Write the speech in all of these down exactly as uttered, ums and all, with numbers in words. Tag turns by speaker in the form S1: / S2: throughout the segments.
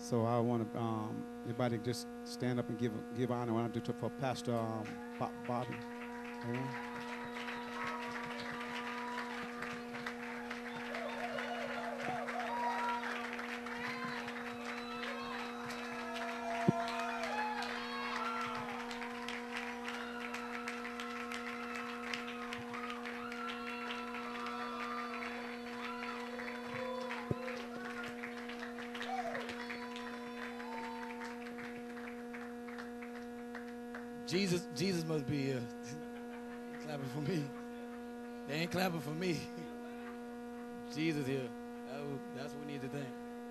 S1: So I want to, um, everybody just stand up and give give honor. I want to do for Pastor um, Bo- Bobby. Amen.
S2: Jesus, Jesus must be here. Clapping for me. They ain't clapping for me. Jesus here. That was- That's what we need to think.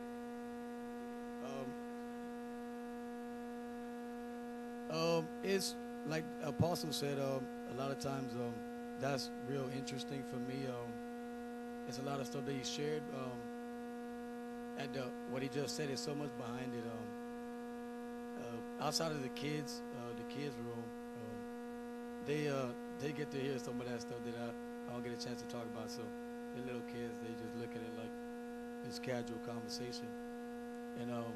S2: Um, um, it's like Apostle said. Um, a lot of times, um, that's real interesting for me. Um, it's a lot of stuff that he shared. Um, and the, what he just said is so much behind it. Um, uh, outside of the kids, uh, the kids' room, um, they uh, they get to hear some of that stuff that I, I don't get a chance to talk about. So the little kids, they just look at it like it's casual conversation. And um,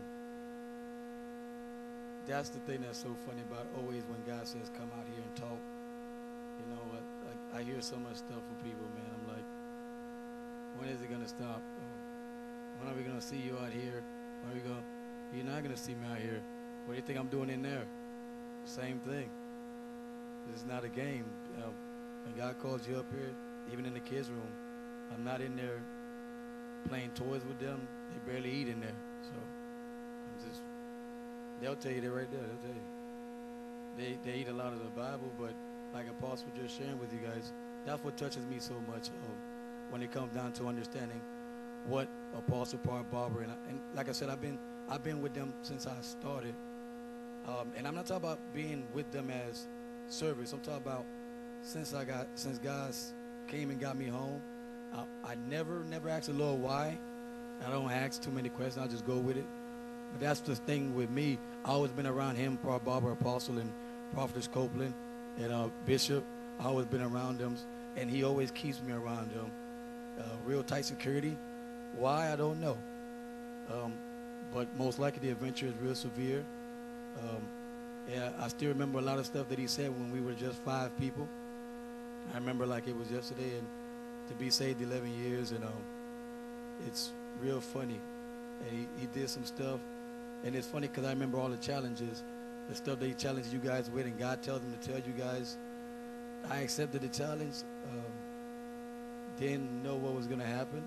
S2: that's the thing that's so funny about always when God says, come out here and talk. You know, I, I, I hear so much stuff from people, man. I'm like, when is it going to stop? When are we going to see you out here? When are we going? You're not going to see me out here. What do you think I'm doing in there? Same thing. This is not a game. You know, when God calls you up here, even in the kids' room, I'm not in there playing toys with them. They barely eat in there. So I'm just, they'll tell you that right there. They'll tell you. They, they eat a lot of the Bible, but like Apostle just sharing with you guys, that's what touches me so much um, when it comes down to understanding what Apostle Paul Barber and, and like I said, I've been I've been with them since I started, um, and I'm not talking about being with them as service. I'm talking about since I got since God came and got me home. I, I never never asked the Lord why. I don't ask too many questions. I just go with it. But that's the thing with me. I always been around him, Paul Barber, Apostle, and Prophetess Copeland, and uh, Bishop. I always been around them, and he always keeps me around them. Uh, real tight security. Why, I don't know. Um, but most likely the adventure is real severe. Um, yeah, I still remember a lot of stuff that he said when we were just five people. I remember like it was yesterday, and to be saved eleven years, and um, it's real funny. And he, he did some stuff, and it's funny because I remember all the challenges, the stuff that he challenged you guys with, and God tells him to tell you guys. I accepted the challenge, um, didn't know what was going to happen,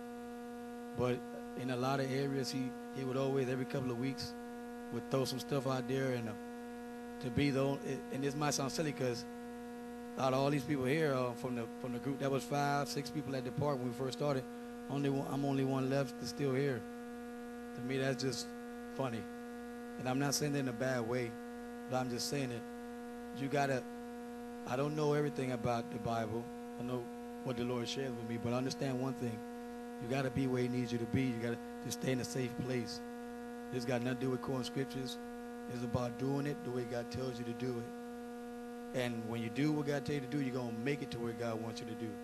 S2: but in a lot of areas, he, he would always, every couple of weeks, would throw some stuff out there, and uh, to be the only, and this might sound silly because out of all these people here, uh, from the from the group, that was five, six people at the park when we first started, only one, I'm only one left that's still here. To me, that's just funny. And I'm not saying it in a bad way, but I'm just saying it. You got to, I don't know everything about the Bible. I know what the Lord shares with me, but understand one thing. You got to be where he needs you to be. You got to just stay in a safe place. This got nothing to do with quoting scriptures. It's about doing it the way God tells you to do it. And when you do what God tells you to do, you're going to make it to where God wants you to do.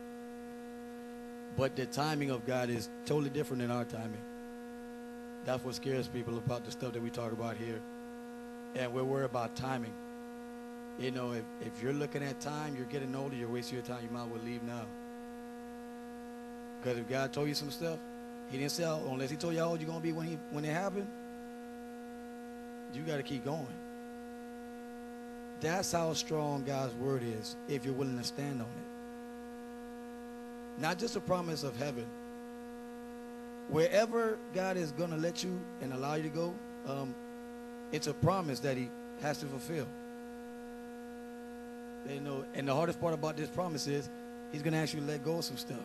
S2: But the timing of God is totally different than our timing. That's what scares people about the stuff that we talk about here. And we're worried about timing. You know, if, if you're looking at time, you're getting older, you're wasting your time, you might as well leave now. Because if God told you some stuff, he didn't say, oh, unless he told you how old you're going to be when, he, when it happened, you got to keep going. That's how strong God's word is, if you're willing to stand on it. Not just a promise of heaven. Wherever God is going to let you and allow you to go, um, it's a promise that he has to fulfill. You know, and the hardest part about this promise is he's going to ask you to let go of some stuff.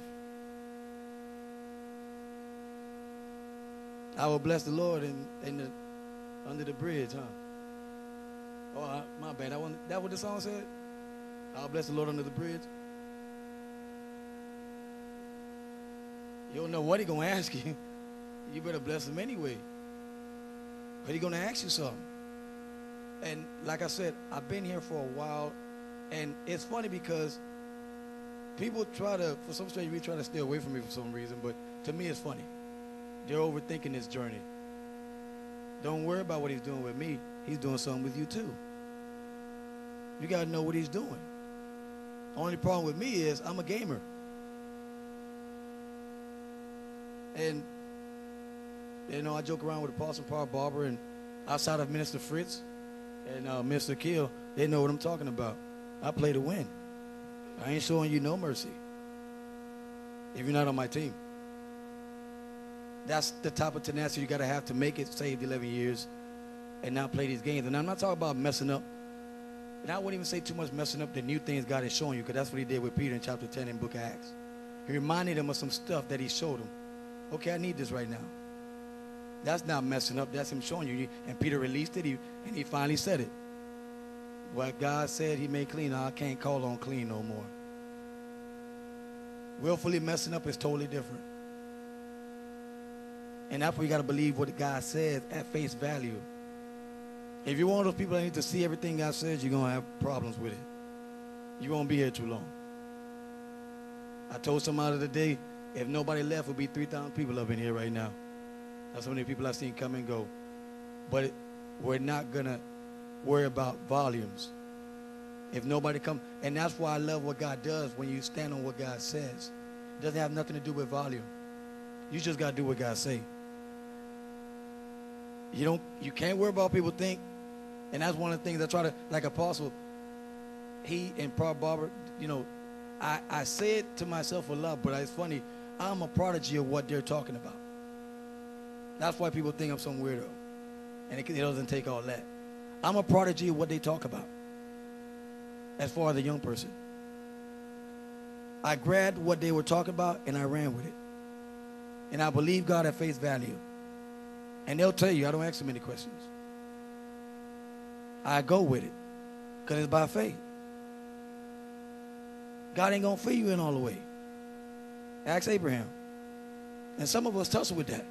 S2: I will bless the Lord in, in the, under the bridge, huh? Oh, I, my bad. That, one, that what the song said? I'll bless the Lord under the bridge. You don't know what he's going to ask you. You better bless him anyway. But he's going to ask you something. And like I said, I've been here for a while. And it's funny because people try to, for some strange reason, try to stay away from me for some reason. But to me, it's funny. They're overthinking this journey. Don't worry about what he's doing with me. He's doing something with you too. You got to know what he's doing. Only problem with me is I'm a gamer. And, you know, I joke around with Apostle Paul Barber, and outside of Minister Fritz and uh, Mister Kill, they know what I'm talking about. I play to win. I ain't showing you no mercy if you're not on my team. That's the type of tenacity you got to have to make it saved eleven years and not play these games. And I'm not talking about messing up. And I wouldn't even say too much messing up the new things God is showing you, because that's what he did with Peter in chapter ten in the book of Acts. He reminded him of some stuff that he showed him. Okay, I need this right now. That's not messing up. That's him showing you. And Peter released it, he, and he finally said it. What God said he made clean, I can't call on clean no more. Willfully messing up is totally different. And that's why you got to believe what God says at face value. If you're one of those people that need to see everything God says, you're going to have problems with it. You won't be here too long. I told somebody today, if nobody left, it would be three thousand people up in here right now. That's how many people I've seen come and go. But it, we're not going to worry about volumes. If nobody comes, and that's why I love what God does when you stand on what God says. It doesn't have nothing to do with volume. You just got to do what God say. You don't, you can't worry about what people think. And that's one of the things I try to, like Apostle, he and Paul Barber, you know, I, I say it to myself a lot, but it's funny. I'm a prodigy of what they're talking about. That's why people think I'm some weirdo. And it, it doesn't take all that. I'm a prodigy of what they talk about as far as a young person. I grabbed what they were talking about and I ran with it. And I believe God at face value. And they'll tell you, I don't ask them any questions. I go with it because it's by faith. God ain't going to fill you in all the way. Ask Abraham. And some of us tussle with that.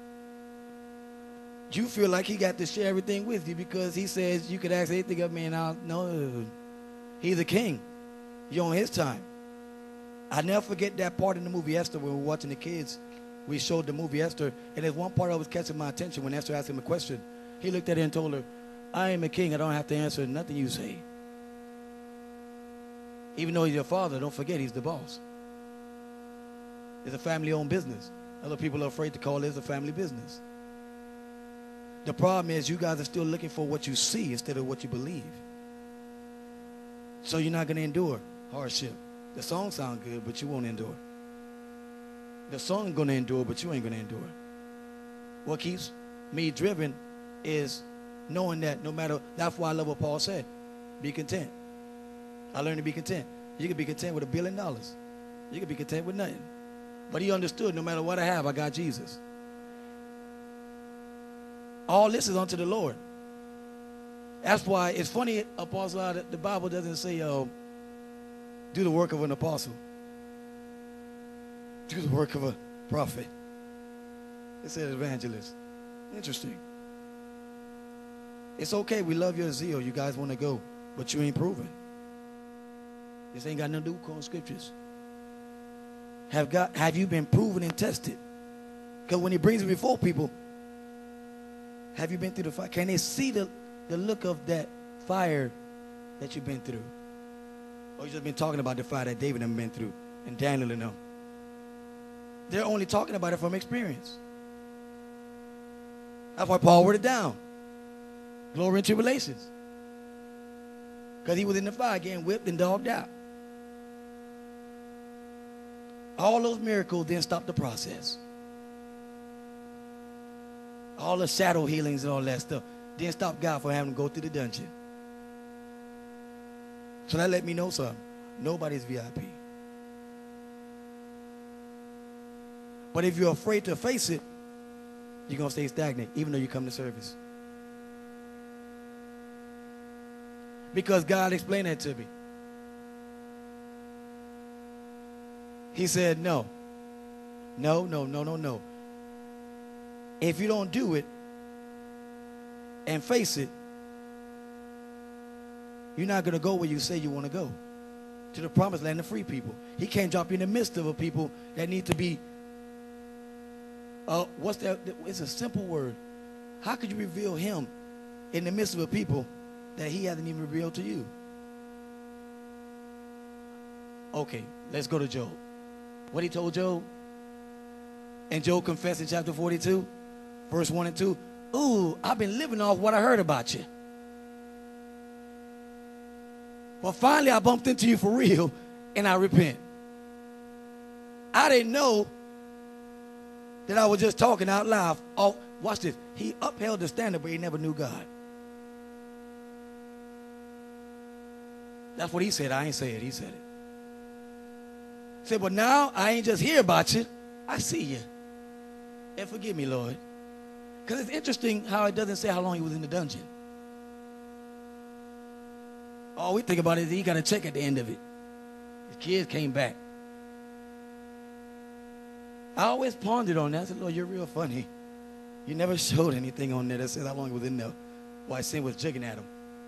S2: You feel like he got to share everything with you because he says you could ask anything of me and I'll no. He's a king. You're on his time. I never forget that part in the movie Esther when we were watching the kids. We showed the movie Esther, and there's one part that was catching my attention when Esther asked him a question. He looked at her and told her, I am a king. I don't have to answer nothing you say. Even though he's your father, don't forget he's the boss. It's a family-owned business. Other people are afraid to call it a family business. The problem is you guys are still looking for what you see instead of what you believe. So you're not going to endure hardship. The song sounds good, but you won't endure. The song is going to endure, but you ain't going to endure. What keeps me driven is knowing that no matter, that's why I love what Paul said. Be content. I learned to be content. You can be content with a billion dollars. You can be content with nothing. But he understood no matter what I have, I got Jesus. All this is unto the Lord. That's why it's funny, Apostle, that the Bible doesn't say, uh, do the work of an apostle. Do the work of a prophet. It said evangelist. Interesting. It's okay. We love your zeal. You guys want to go, but you ain't proven. This ain't got nothing to do with quoting scriptures. Have God, have you been proven and tested? Because when he brings it before people, have you been through the fire? Can they see the, the look of that fire that you've been through? Or you just been talking about the fire that David and them been through and Daniel and them? They're only talking about it from experience. That's why Paul wrote it down. Glory and tribulations. Because he was in the fire getting whipped and dogged out. All those miracles didn't stop the process. All the shadow healings and all that stuff didn't stop God from having to go through the dungeon. So that let me know something. Nobody's V I P. But if you're afraid to face it, you're going to stay stagnant, even though you come to service. Because God explained that to me. He said, no. No, no, no, no, no. If you don't do it and face it, you're not going to go where you say you want to go. To the promised land of free people. He can't drop you in the midst of a people that need to be, uh, what's that? It's a simple word. How could you reveal him in the midst of a people that he hasn't even revealed to you? Okay, let's go to Job. What he told Job? And Job confessed in chapter forty-two, verse one and two. Ooh, I've been living off what I heard about you. But finally I bumped into you for real, and I repent. I didn't know that I was just talking out loud. Oh, watch this. He upheld the standard, but he never knew God. That's what he said. I ain't say it. He said it. He said, but now I ain't just hear about you. I see you. And forgive me, Lord. Because it's interesting how it doesn't say how long he was in the dungeon. All we think about is he got a check at the end of it. His kids came back. I always pondered on that. I said, Lord, you're real funny. You never showed anything on there that says how long he was in there while sin was jigging at him.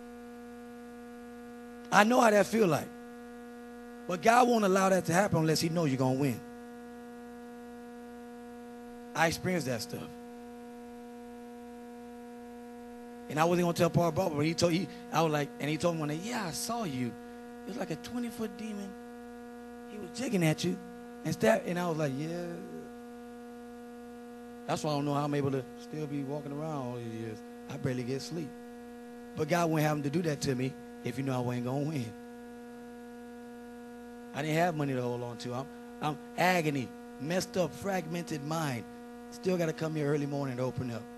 S2: I know how that feel like. But God won't allow that to happen unless he knows you're going to win. I experienced that stuff. And I wasn't going to tell Paul about it, but he told he, I was like, and he told me one day, yeah, I saw you. It was like a twenty-foot demon. He was jigging at you and stabbed, and I was like, yeah. That's why I don't know how I'm able to still be walking around all these years. I barely get sleep. But God wouldn't have him to do that to me if you know I wasn't going to win. I didn't have money to hold on to. I'm, I'm agony, messed up, fragmented mind. Still got to come here early morning to open up.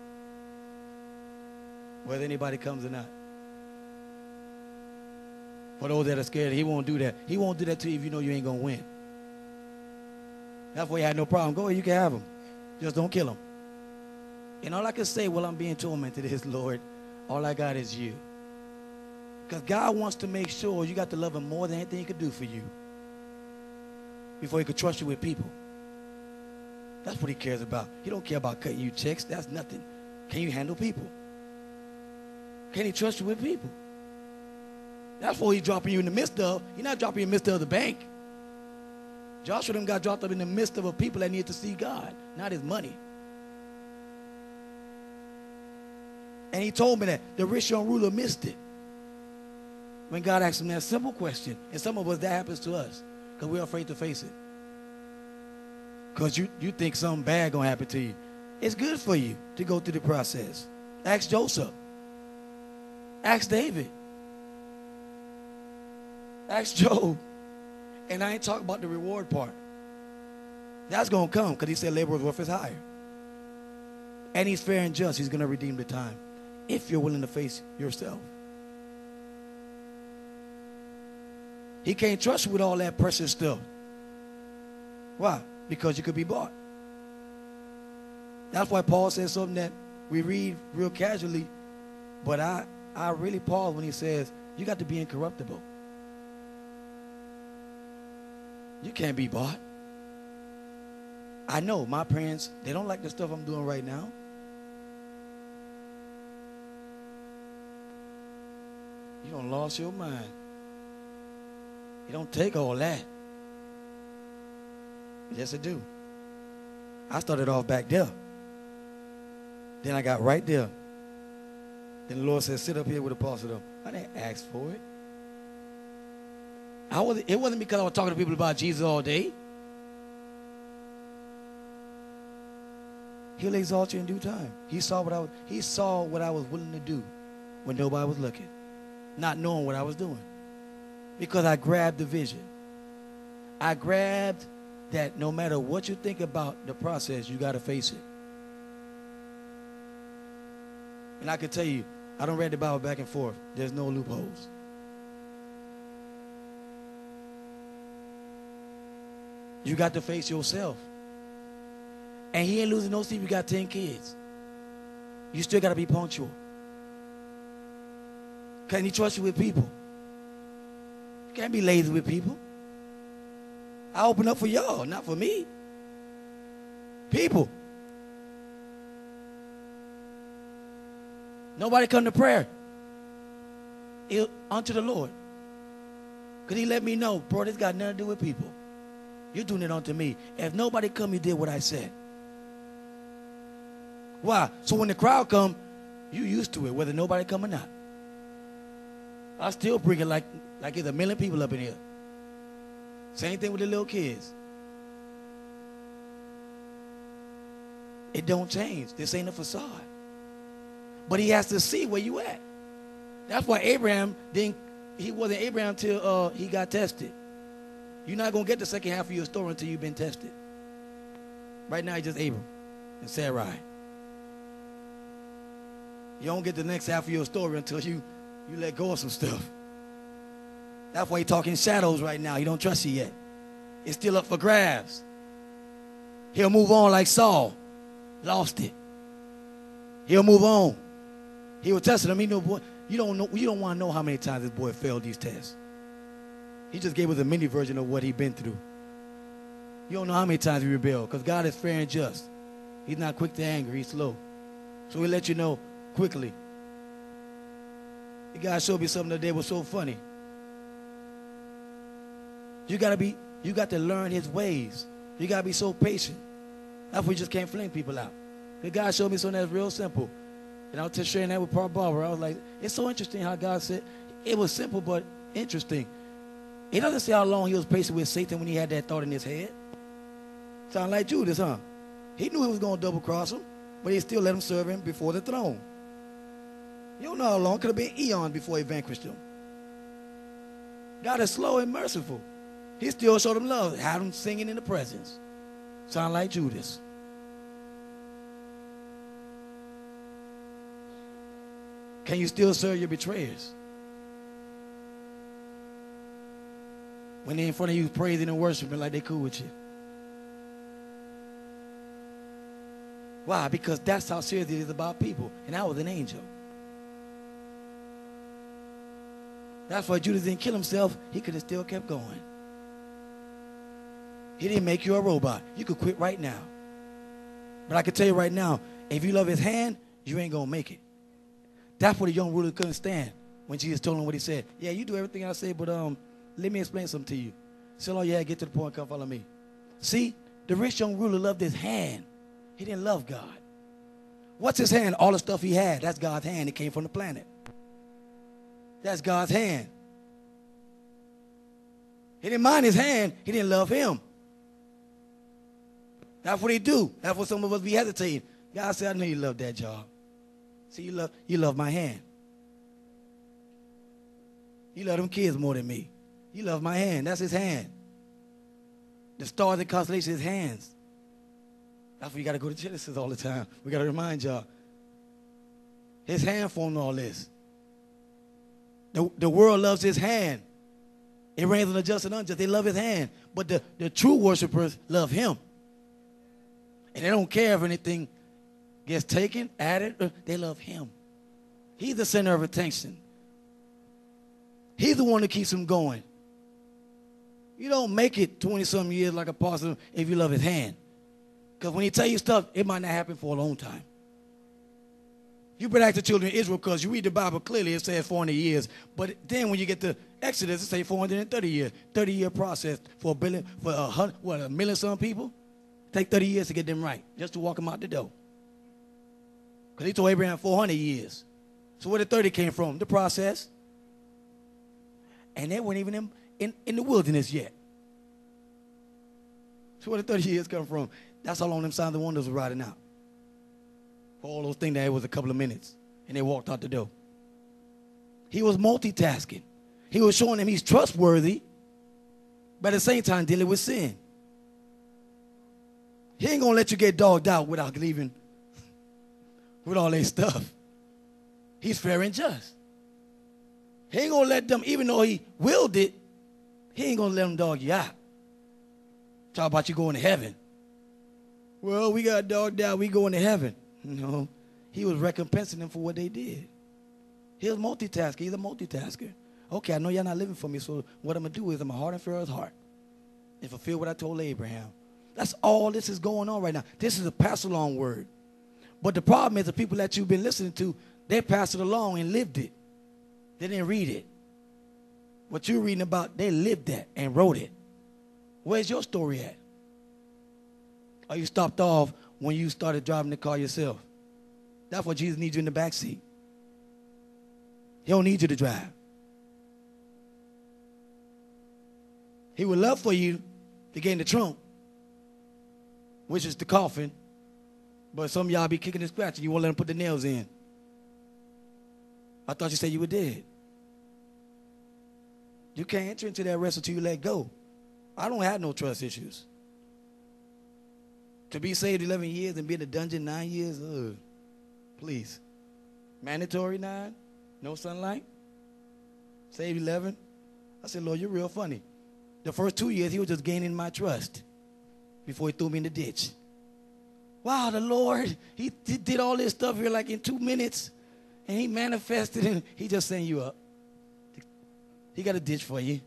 S2: Whether anybody comes or not. For those that are scared, he won't do that. He won't do that to you if you know you ain't going to win. That's why he had no problem. Go ahead, you can have him. Just don't kill him. And all I can say while I'm being tormented is, Lord, all I got is you. Because God wants to make sure you got to love him more than anything he could do for you before he could trust you with people. That's what he cares about. He don't care about cutting you checks. That's nothing. Can you handle people? Can he trust you with people? That's what he's dropping you in the midst of. He's not dropping you in the midst of the bank. Joshua them got dropped up in the midst of a people that need to see God, not his money. And he told me that the rich young ruler missed it when God asked him that simple question. And some of us, that happens to us because we're afraid to face it. Because you, you think something bad going to happen to you. It's good for you to go through the process. Ask Joseph. Ask David. Ask Job. And I ain't talking about the reward part. That's going to come because he said laborer's worth is higher. And he's fair and just. He's going to redeem the time if you're willing to face yourself. He can't trust you with all that precious stuff. Why? Because you could be bought. That's why Paul says something that we read real casually, but I, I really pause when he says, you got to be incorruptible. You can't be bought. I know my parents, they don't like the stuff I'm doing right now. You done lost your mind. You don't take all that. Yes, I do. I started off back there. Then I got right there. Then the Lord said, sit up here with Apostle. I didn't ask for it. I wasn't, it wasn't because I was talking to people about Jesus all day. He'll exalt you in due time. He saw what I was, he saw what I was willing to do when nobody was looking, not knowing what I was doing. Because I grabbed the vision. I grabbed that no matter what you think about the process, you got to face it. And I can tell you, I don't read the Bible back and forth. There's no loopholes. You got to face yourself. And he ain't losing no sleep. You got ten kids. You still got to be punctual. Can he trust you with people? You can't be lazy with people. I open up for y'all, not for me. People. Nobody come to prayer. It, unto the Lord. Because he let me know, bro, this got nothing to do with people. You're doing it unto me. If nobody come, you did what I said. Why? So when the crowd come, you used to it, whether nobody come or not. I still bring it like, like it's a million people up in here. Same thing with the little kids. It don't change. This ain't a facade. But he has to see where you at. That's why Abraham didn't, he wasn't Abraham until uh, he got tested. You're not going to get the second half of your story until you've been tested. Right now, it's just Abram and Sarai. You don't get the next half of your story until you, you let go of some stuff. That's why he's talking shadows right now. He don't trust you yet. It's still up for grabs. He'll move on like Saul. Lost it. He'll move on. He was testing him. He knew, boy, you don't know. You don't want to know how many times this boy failed these tests. He just gave us a mini version of what he'd been through. You don't know how many times he rebelled, because God is fair and just. He's not quick to anger. He's slow. So he'll let you know quickly. The guy showed me something that day was so funny. You gotta be, you got to learn his ways. You gotta be so patient. That's why you just can't fling people out. The guy showed me something that's real simple. And I was just sharing that with Paul Barber. I was like, it's so interesting how God said, it was simple but interesting. He doesn't say how long he was patient with Satan when he had that thought in his head. Sound like Judas, huh? He knew he was going to double cross him, but he still let him serve him before the throne. You don't know how long. Could have been eons before he vanquished him. God is slow and merciful. He still showed him love. Had him singing in the presence. Sound like Judas. Can you still serve your betrayers? When they're in front of you praising and worshiping like they cool with you. Why? Because that's how serious it is about people. And I was an angel. That's why Judas didn't kill himself. He could have still kept going. He didn't make you a robot. You could quit right now. But I can tell you right now, if you love his hand, you ain't going to make it. That's what the young ruler couldn't stand when Jesus told him what he said. Yeah, you do everything I say, but um, let me explain something to you. So, oh, yeah, get to the point, come follow me. See, the rich young ruler loved his hand. He didn't love God. What's his hand? All the stuff he had, that's God's hand. It came from the planet. That's God's hand. He didn't mind his hand. He didn't love him. That's what he do. That's what some of us be hesitating. God said, I know you love that job. See, you love, you love my hand. You love them kids more than me. You love my hand. That's his hand. The stars and constellations, his hands. That's why you got to go to Genesis all the time. We got to remind y'all. His hand formed all this. The, the world loves his hand. It rains on the just and unjust. They love his hand. But the, the true worshipers love him. And they don't care if anything gets taken, added. They love him. He's the center of attention. He's the one that keeps them going. You don't make it twenty-some years like Apostle if you love his hand. Because when he tell you stuff, it might not happen for a long time. You better ask the children of Israel, because you read the Bible clearly, it says four hundred years. But then when you get to Exodus, it says four hundred thirty years. thirty-year process for a billion, for a hundred, what, a million some people? Take thirty years to get them right, just to walk them out the door. Because he told Abraham four hundred years. So where the thirty came from? The process. And they weren't even in, in, in the wilderness yet. So where the thirty years come from? That's how long them signs and wonders were riding out. For all those things, that it was a couple of minutes. And they walked out the door. He was multitasking. He was showing them he's trustworthy, but at the same time dealing with sin. He ain't going to let you get dogged out without leaving with all that stuff. He's fair and just. He ain't going to let them, even though he willed it, he ain't going to let them dog you out. Talk about you going to heaven. Well, we got dogged out, we going to heaven. No, he was recompensing them for what they did. He was multitasking. He's a multitasker. Okay, I know y'all not living for me, so what I'm going to do is I'm going to harden Pharaoh's heart and fulfill what I told Abraham. That's all this is going on right now. This is a pass-along word. But the problem is the people that you've been listening to, they passed it along and lived it. They didn't read it. What you're reading about, they lived that and wrote it. Where's your story at? Or you stopped off when you started driving the car yourself? That's why Jesus needs you in the back seat. He don't need you to drive. He would love for you to get in the trunk, which is the coffin, but some of y'all be kicking and scratching. You won't let him put the nails in. I thought you said you were dead. You can't enter into that rest until you let go. I don't have no trust issues. To be saved eleven years and be in the dungeon nine years, ugh, please. Mandatory nine, no sunlight, saved eleven. I said, Lord, you're real funny. The first two years, he was just gaining my trust before he threw me in the ditch. Wow, the Lord, he did all this stuff here like in two minutes, and he manifested, and he just sent you up. He got a ditch for you.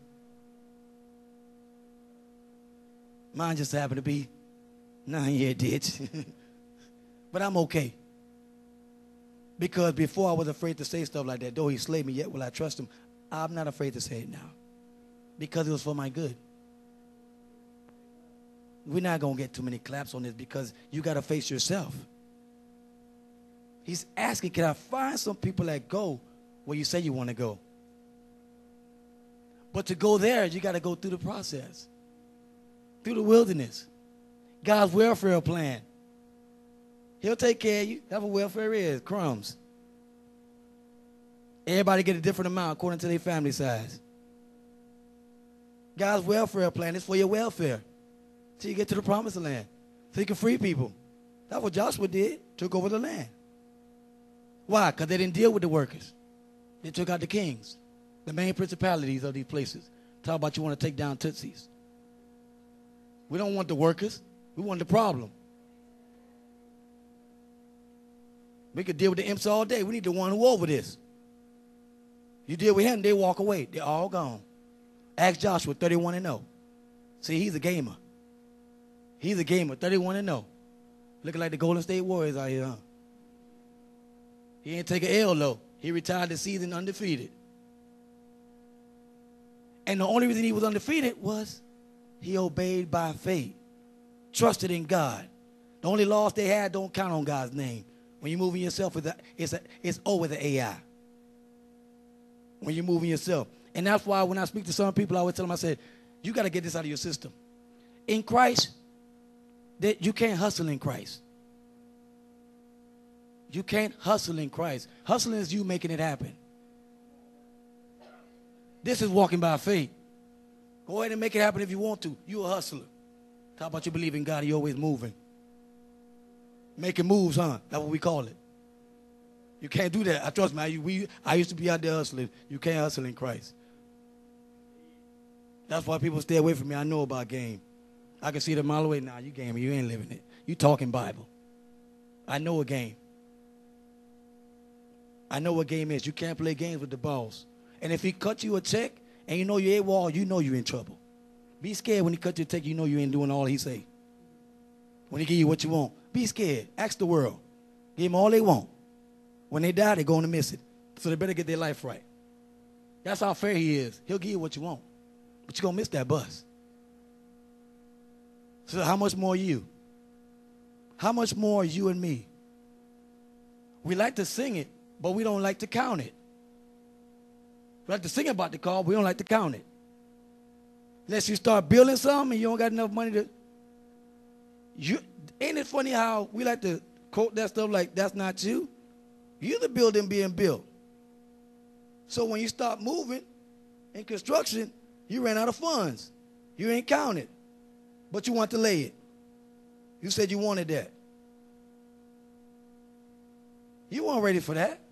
S2: Mine just happened to be nine-year ditch. But I'm okay. Because before I was afraid to say stuff like that, though he slayed me, yet will I trust him. I'm not afraid to say it now. Because it was for my good. We're not going to get too many claps on this because you got to face yourself. He's asking, can I find some people that go where you say you want to go? But to go there, you got to go through the process. Through the wilderness. God's welfare plan. He'll take care of you. That's what welfare is, crumbs. Everybody get a different amount according to their family size. God's welfare plan is for your welfare. Till you get to the promised land. So you can free people. That's what Joshua did. Took over the land. Why? Because they didn't deal with the workers. They took out the kings. The main principalities of these places. Talk about you want to take down Tootsies. We don't want the workers. We want the problem. We could deal with the imps all day. We need the one who over this. You deal with him, they walk away. They're all gone. Ask Joshua, thirty-one and oh. See, he's a gamer. He's a gamer, thirty-one and oh. Looking like the Golden State Warriors out here, huh? He ain't take an L, though. He retired the season undefeated. And the only reason he was undefeated was he obeyed by faith. Trusted in God. The only laws they had don't count on God's name. When you're moving yourself, it's, a, it's, a, it's O with an A I. When you're moving yourself. And that's why when I speak to some people, I always tell them, I said, you got to get this out of your system. In Christ, that you can't hustle in Christ. You can't hustle in Christ. Hustling is you making it happen. This is walking by faith. Go ahead and make it happen if you want to. You're a hustler. How about you believe in God? You're always moving. Making moves, huh? That's what we call it. You can't do that. I trust me. I, we, I used to be out there hustling. You can't hustle in Christ. That's why people stay away from me. I know about game. I can see it a mile away. Nah, you gaming. You ain't living it. You talking Bible. I know a game. I know what game is. You can't play games with the boss. And if he cut you a check and you know you're AWOL, you know you're in trouble. Be scared when he cut you a check. You know you ain't doing all he say. When he give you what you want, be scared. Ask the world. Give them all they want. When they die, they're going to miss it. So they better get their life right. That's how fair he is. He'll give you what you want. But you're going to miss that bus. So how much more you? How much more you and me? We like to sing it, but we don't like to count it. We like to sing about the car, we don't like to count it. Unless you start building something and you don't got enough money to... You, ain't it funny how we like to quote that stuff like, that's not you? You're the building being built. So when you start moving in construction, you ran out of funds. You ain't counted. But you want to lay it. You said you wanted that. You weren't ready for that.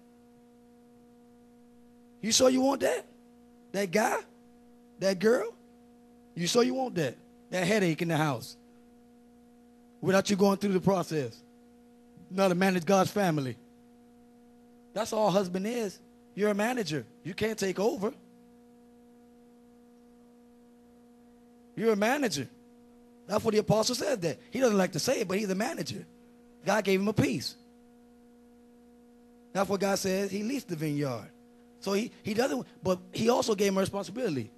S2: You sure you want that? That guy? That girl? You sure you want that? That headache in the house? Without you going through the process. Not to manage God's family. That's all husband is. You're a manager. You can't take over. You're a manager. That's what the apostle says that. He doesn't like to say it, but he's a manager. God gave him a piece. That's what God says. He leased the vineyard. So he, he doesn't, but he also gave him a responsibility.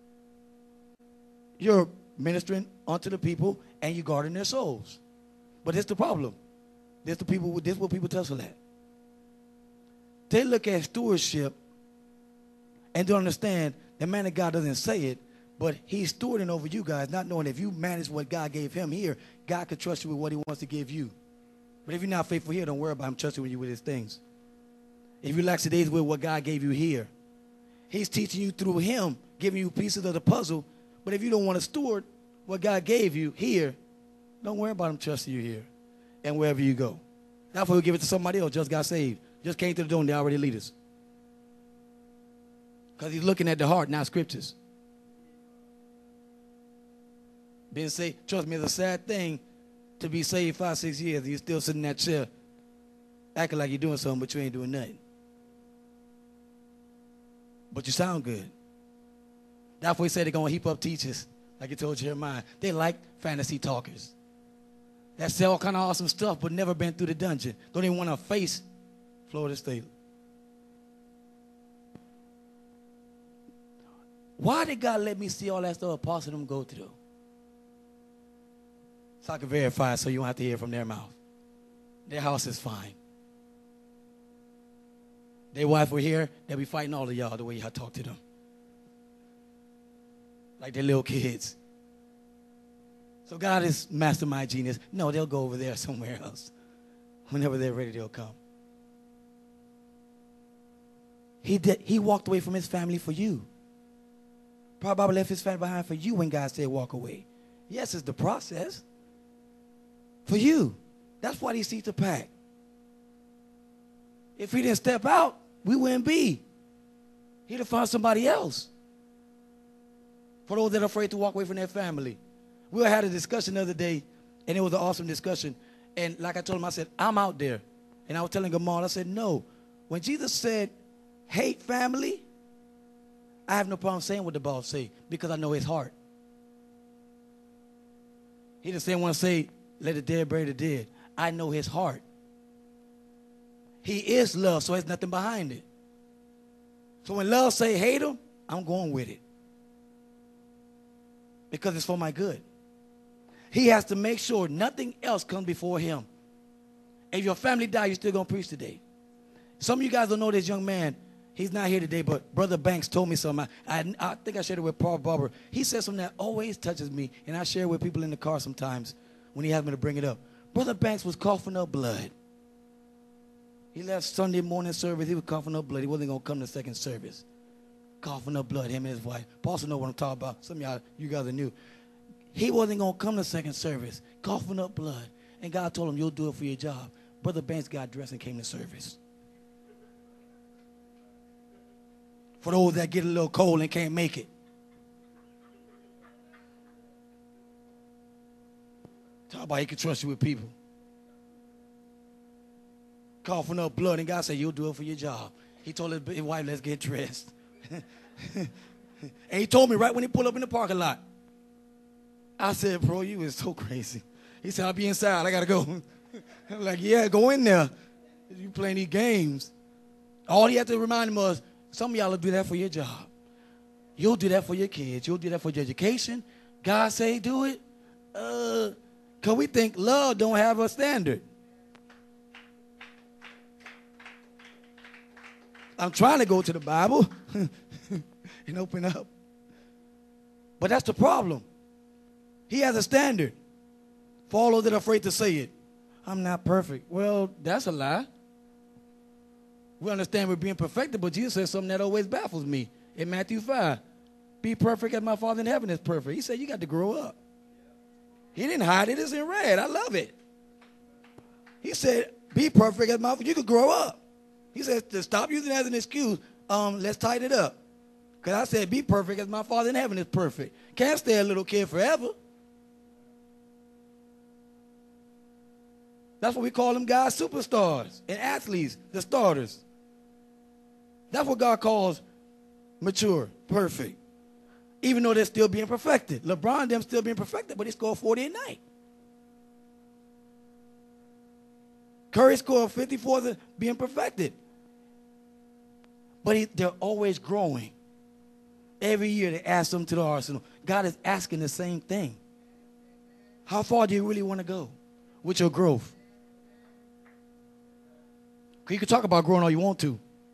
S2: You're ministering unto the people and you guarding their souls. But it's the problem. This the people. This is what people tussle at. they look at stewardship and don't understand the man of God doesn't say it, but he's stewarding over you guys, not knowing if you manage what God gave him here, God can trust you with what he wants to give you. But if you're not faithful here, don't worry about him trusting you with his things. If you lackadaisical with what God gave you here, he's teaching you through him, giving you pieces of the puzzle. But if you don't want to steward what God gave you here, don't worry about him trusting you here and wherever you go. That's why we give it to somebody else, just got saved. Just came to the door and they already lead us. Because he's looking at the heart, not scriptures. Being saved, trust me, it's a sad thing to be saved five, six years and you're still sitting in that chair acting like you're doing something, but you ain't doing nothing. But you sound good. That's why he said they're going to heap up teachers, like he told Jeremiah. They like fantasy talkers. That say all kind of awesome stuff, but never been through the dungeon. Don't even want to face Florida State. Why did God let me see all that stuff Apostle them go through? So I can verify so you don't have to hear from their mouth. Their house is fine. Their wife were here, they'll be fighting all of y'all the way y'all talk to them. Like they're little kids. So God is mastermind genius. No, they'll go over there somewhere else. Whenever they're ready, they'll come. He did, he walked away from his family for you. Probably left his family behind for you when God said walk away. Yes, it's the process. For you. That's why he sees the pack. If he didn't step out, we wouldn't be. He'd have found somebody else. For those that are afraid to walk away from their family. We had a discussion the other day, and it was an awesome discussion. And like I told him, I said, I'm out there. And I was telling Gamal, I said, no. When Jesus said, hate family, I have no problem saying what the boss say because I know his heart. He didn't say, want to say, let the dead bury the dead. I know his heart. He is love, so there's nothing behind it. So when love say hate him, I'm going with it. Because it's for my good. He has to make sure nothing else comes before him. If your family dies, you're still going to preach today. Some of you guys don't know this young man. He's not here today, but Brother Banks told me something. I, I, I think I shared it with Paul Barber. He said something that always touches me, and I share it with people in the car sometimes when he has me to bring it up. Brother Banks was coughing up blood. He left Sunday morning service. He was coughing up blood. He wasn't going to come to second service. Coughing up blood, him and his wife. Pastor know what I'm talking about. Some of y'all, you guys are new. He wasn't going to come to second service, coughing up blood. And God told him, you'll do it for your job. Brother Banks got dressed and came to service. For those that get a little cold and can't make it. Talk about he can trust you with people. Coughing up blood, and God said, you'll do it for your job. He told his wife, let's get dressed. And he told me right when he pulled up in the parking lot. I said, bro, you is so crazy. He said, I'll be inside. I got to go. I'm like, yeah, go in there. You playing these games. All he had to remind him was, some of y'all will do that for your job. You'll do that for your kids. You'll do that for your education. God say do it. Uh, because we think love don't have a standard. I'm trying to go to the Bible and open up. But that's the problem. He has a standard. For all those that are afraid to say it. I'm not perfect. Well, that's a lie. We understand we're being perfected, but Jesus said something that always baffles me. In Matthew five, be perfect as my Father in heaven is perfect. He said you got to grow up. He didn't hide it. It's in red. I love it. He said, be perfect as my Father. You could grow up. He said, to stop using it as an excuse, um, let's tighten it up. Because I said, be perfect as my Father in heaven is perfect. Can't stay a little kid forever. That's what we call them guys superstars and athletes, the starters. That's what God calls mature, perfect. Even though they're still being perfected. LeBron, them still being perfected, but he scored forty a night. Curry scored fifty-four being perfected. But he, they're always growing. Every year they ask them to the arsenal. God is asking the same thing. How far do you really want to go with your growth? You can talk about growing all you want to.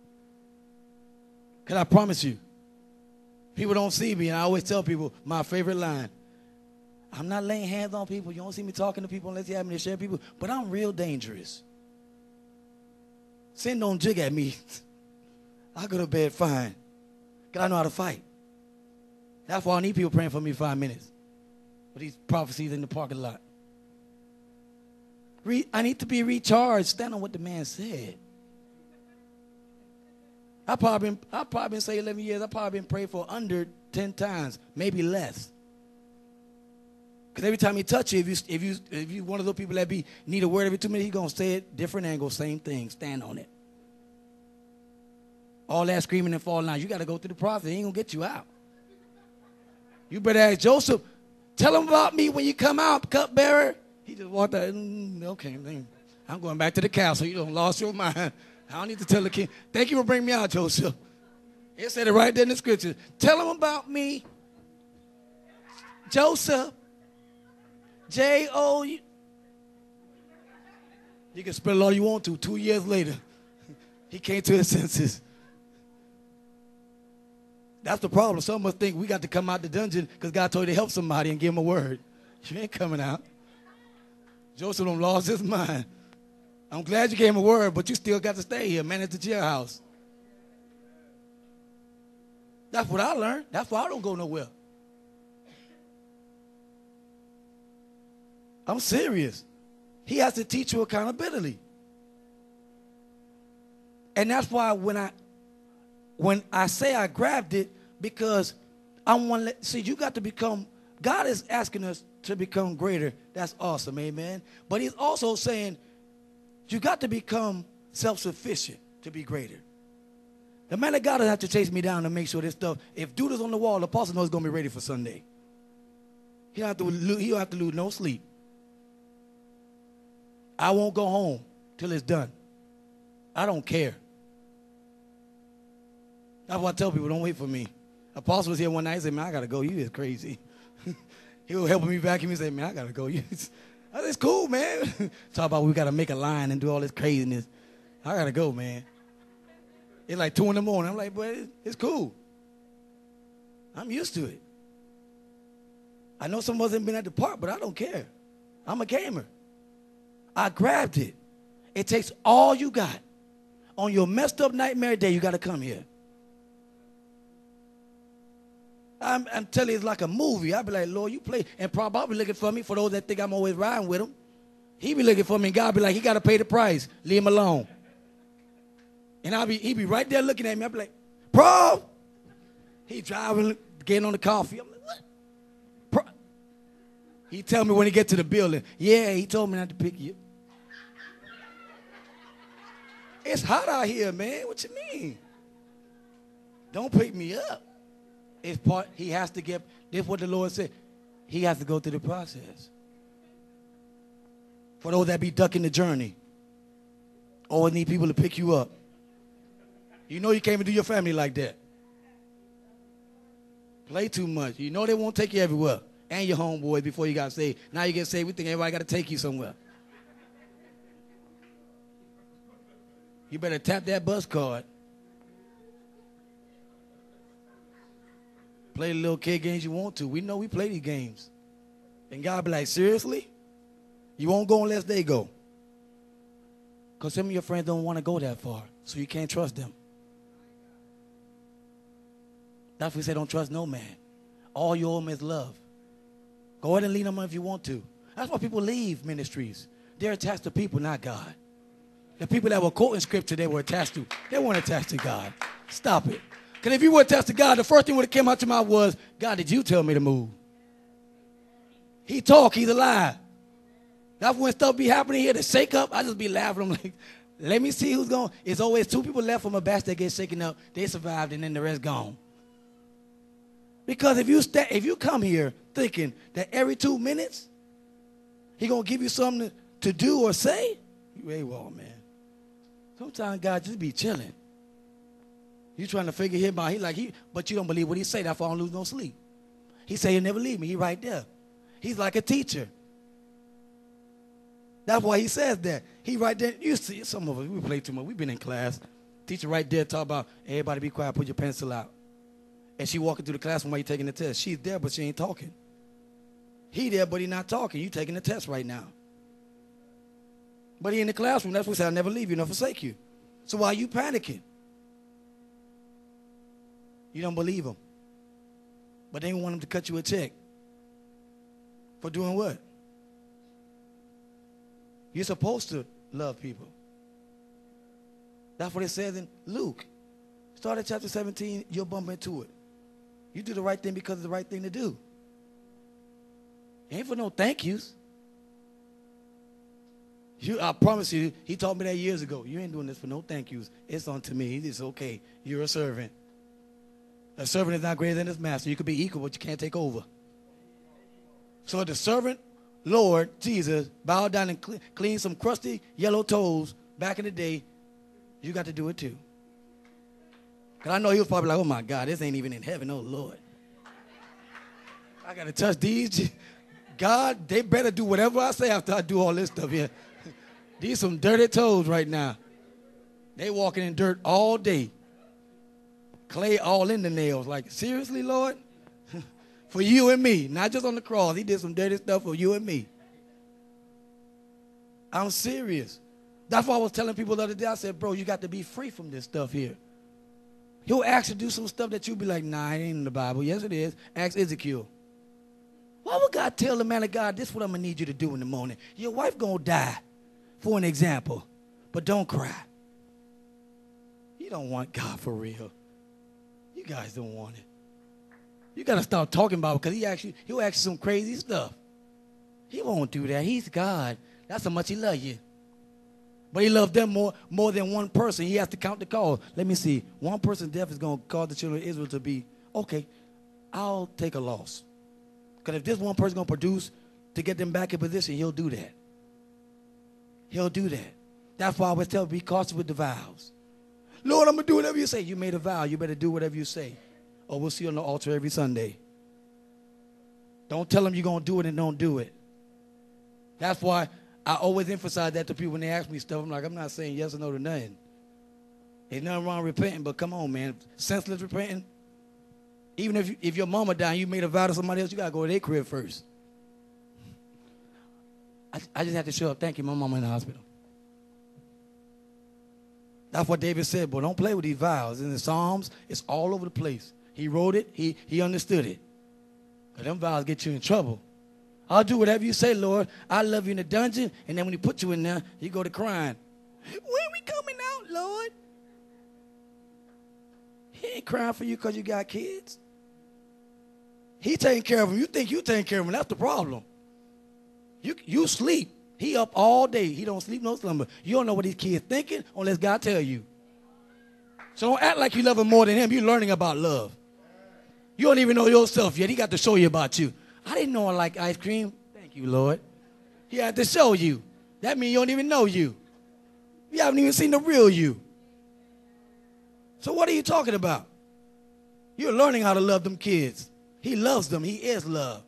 S2: Because I promise you, people don't see me, and I always tell people my favorite line. I'm not laying hands on people. You don't see me talking to people unless you have me to share people. But I'm real dangerous. Sin don't jig at me. I go to bed fine. Because I know how to fight. That's why I need people praying for me five minutes. For these prophecies in the parking lot. Re- I need to be recharged. Stand on what the man said. I probably been, I probably been say eleven years. I probably been prayed for under ten times, maybe less. Because every time he touch you, if you if you if you one of those people that be need a word every two minutes, he gonna say it different angle, same thing. Stand on it. All that screaming and falling out, you got to go through the process. He ain't gonna get you out. You better ask Joseph. Tell him about me when you come out, cupbearer. He just walked out. Mm, okay, I'm going back to the castle. You don't lost your mind. I don't need to tell the king. Thank you for bringing me out, Joseph. It said it right there in the scripture. Tell him about me, Joseph. J O. You can spell all you want to. Two years later, he came to his senses. That's the problem. Some of us think we got to come out the dungeon because God told you to help somebody and give him a word. You ain't coming out. Joseph done lost his mind. I'm glad you gave him a word, but you still got to stay here, man, at the jailhouse. That's what I learned. That's why I don't go nowhere. I'm serious. He has to teach you accountability. And that's why when I when I say I grabbed it, because I want to see, you got to become, God is asking us to become greater. That's awesome, amen. But he's also saying you got to become self-sufficient to be greater. The man of God doesn't have to chase me down to make sure this stuff, if dude is on the wall, the apostle knows he's going to be ready for Sunday. He don't have to, he don't have to lose no sleep. I won't go home till it's done. I don't care. That's why I tell people, don't wait for me. Apostle was here one night. He said, man, I got to go. You is crazy. He was helping me vacuum. He said, man, I got to go. I said, it's cool, man. Talk about we got to make a line and do all this craziness. I got to go, man. It's like two in the morning. I'm like, but it's, it's cool. I'm used to it. I know some of us haven't been at the park, but I don't care. I'm a gamer. I grabbed it. It takes all you got. On your messed up nightmare day, you got to come here. I'm, I'm telling you, it's like a movie. I'll be like, Lord, you play. And probably looking for me for those that think I'm always riding with him. He be looking for me, and God be like, he got to pay the price. Leave him alone. And I'll be, he be right there looking at me. I'll be like, Pro. He driving, getting on the coffee. I'm like, what? Pro. He tell me when he get to the building, yeah, he told me not to pick you. It's hot out here, man. What you mean? Don't pick me up. It's part, he has to get, this is what the Lord said. He has to go through the process. For those that be ducking the journey. Always need people to pick you up. You know you can't even do your family like that. Play too much. You know they won't take you everywhere. And your homeboys before you got saved. Now you get saved, we think everybody got to take you somewhere. You better tap that bus card. Play the little kid games you want to. We know we play these games. And God be like, seriously? You won't go unless they go. Because some of your friends don't want to go that far. So you can't trust them. That's why we say don't trust no man. All you owe him is love. Go ahead and lean on him if you want to. That's why people leave ministries. They're attached to people, not God. The people that were quoting scripture they were attached to, they weren't attached to God. Stop it. Because if you were attached to God, the first thing that came out your mouth was, God, did you tell me to move? He talk, he's alive. That's when stuff be happening here to shake up. I just be laughing. I'm like, let me see who's going. It's always two people left from a batch that get shaken up. They survived and then the rest gone. Because if you sta- if you come here thinking that every two minutes he going to give you something to, to do or say, you AWOL, man. Sometimes God just be chilling. You trying to figure him out. He like he, but you don't believe what he say. That's why I don't lose no sleep. He say he'll never leave me. He right there. He's like a teacher. That's why he says that. He right there. You see, some of us, we play too much. We've been in class. teacher right there talk about, everybody be quiet, put your pencil out. And she walking through the classroom while you taking the test. She's there, but she ain't talking. He there, but he not talking. You taking the test right now. But he in the classroom. That's what he said, I'll never leave you nor forsake you. So why are you panicking? You don't believe him. But they want him to cut you a check. For doing what? You're supposed to love people. That's what it says in Luke. Start at chapter seventeen, you'll bump into it. You do the right thing because it's the right thing to do. It ain't for no thank yous. You, I promise you, he taught me that years ago. You ain't doing this for no thank yous. It's on to me. It's okay. You're a servant. A servant is not greater than his master. You could be equal, but you can't take over. So the servant, Lord Jesus, bowed down and clean, clean some crusty yellow toes back in the day. You got to do it too. Because I know he was probably like, oh, my God, this ain't even in heaven. Oh, Lord. I got to touch these. God, they better do whatever I say after I do all this stuff here. These some dirty toes right now. They walking in dirt all day. Clay all in the nails. Like, seriously, Lord? For you and me. Not just on the cross. He did some dirty stuff for you and me. I'm serious. That's why I was telling people the other day. I said, bro, you got to be free from this stuff here. He'll ask you to do some stuff that you'll be like, nah, it ain't in the Bible. Yes, it is. Ask Ezekiel. Why would God tell the man of God, this is what I'm going to need you to do in the morning? Your wife going to die, for an example, but don't cry. You don't want God for real. You guys don't want it. You got to start talking about it because he actually, he'll ask you some crazy stuff. He won't do that. He's God. That's how much he loves you. But he loves them more, more than one person. He has to count the calls. Let me see. One person's death is going to cause the children of Israel to be, okay, I'll take a loss. Because if this one person going to produce to get them back in position, he'll do that. He'll do that. That's why I always tell you, be cautious with the vows. Lord, I'm going to do whatever you say. You made a vow. You better do whatever you say. Or we'll see you on the altar every Sunday. Don't tell them you're going to do it and don't do it. That's why I always emphasize that to people when they ask me stuff. I'm like, I'm not saying yes or no to nothing. There's nothing wrong with repenting, but come on, man. Senseless repenting. Even if, you, if your mama died and you made a vow to somebody else, you got to go to their crib first. I, I just had to show up. Thank you, my mama in the hospital. That's what David said, boy, don't play with these vows. In the Psalms, it's all over the place. He wrote it. He, he understood it. Because them vows get you in trouble. I'll do whatever you say, Lord. I love you in the dungeon. And then when he put you in there, you go to crying. When we coming out, Lord? He ain't crying for you because you got kids. He taking care of them. You think you taking care of them. That's the problem. You, you sleep. He up all day. He don't sleep no slumber. You don't know what these kids thinking unless God tell you. So don't act like you love him more than him. You're learning about love. You don't even know yourself yet. He got to show you about you. I didn't know I like ice cream. Thank you, Lord. He had to show you. That means you don't even know you. You haven't even seen the real you. So what are you talking about? You're learning how to love them kids. He loves them. He is love.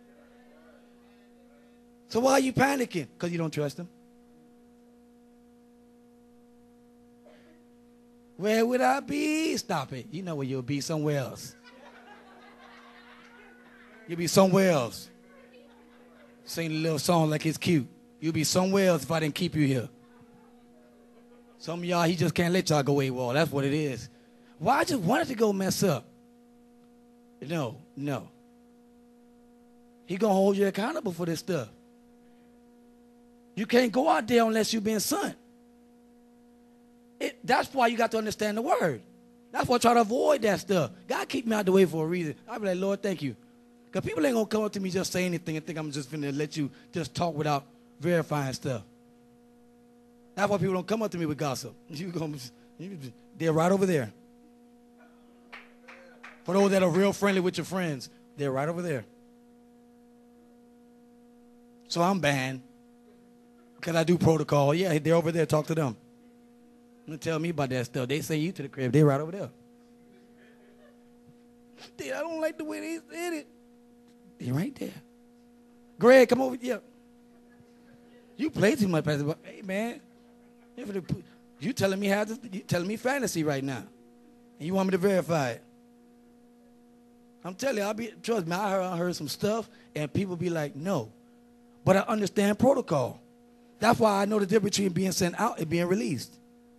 S2: So why are you panicking? Because you don't trust him. Where would I be? Stop it. You know where you'll be, somewhere else. You'll be somewhere else. Sing a little song like it's cute. You'll be somewhere else if I didn't keep you here. Some of y'all, he just can't let y'all go AWOL. That's what it is. Why I just wanted to go mess up? No, no. He going to hold you accountable for this stuff. You can't go out there unless you've been sent. It, that's why you got to understand the word. That's why I try to avoid that stuff. God keep me out the way for a reason. I'll be like, Lord, thank you. Because people ain't going to come up to me just say anything and think I'm just going to let you just talk without verifying stuff. That's why people don't come up to me with gossip. You gonna, they're right over there. For those that are real friendly with your friends, they're right over there. So I'm banned because I do protocol. Yeah, they're over there. Talk to them. Don't tell me about that stuff. They send you to the crib. They're right over there. Dude, I don't like the way they said it. They're right there. Greg, come over here. You play too much, Pastor. Hey, man. You telling me how to, you telling me fantasy right now. And you want me to verify it. I'm telling you, I'll be, trust me, I heard, I heard some stuff, and people be like, no. But I understand protocol. That's why I know the difference between being sent out and being released.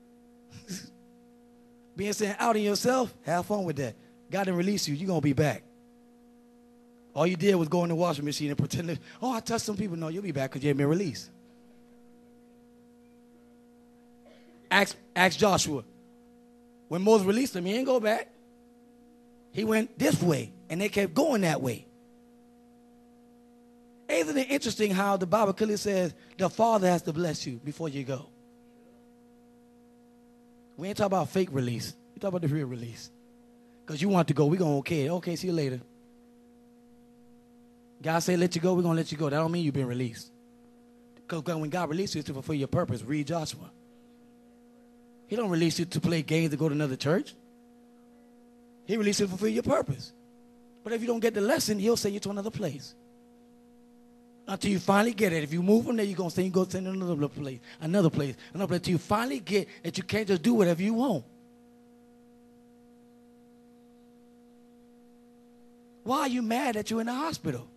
S2: Being sent out in yourself, have fun with that. God didn't release you, you're going to be back. All you did was go in the washing machine and pretend that, oh, I touched some people. No, you'll be back because you ain't been released. Ask, ask Joshua. When Moses released him, he didn't go back. He went this way, and they kept going that way. Isn't it interesting how the Bible clearly says the Father has to bless you before you go? We ain't talking about fake release. We talk about the real release. Because you want to go, we're going to okay. Okay, see you later. God say let you go, we're going to let you go. That don't mean you've been released. Because when God releases you, it's to fulfill your purpose. Read Joshua. He don't release you to play games to go to another church. He releases you to fulfill your purpose. But if you don't get the lesson, he'll send you to another place. Until you finally get it. If you move from there, you're going to send you go to another place, another place, another place. Until you finally get that you can't just do whatever you want. Why are you mad that you're in the hospital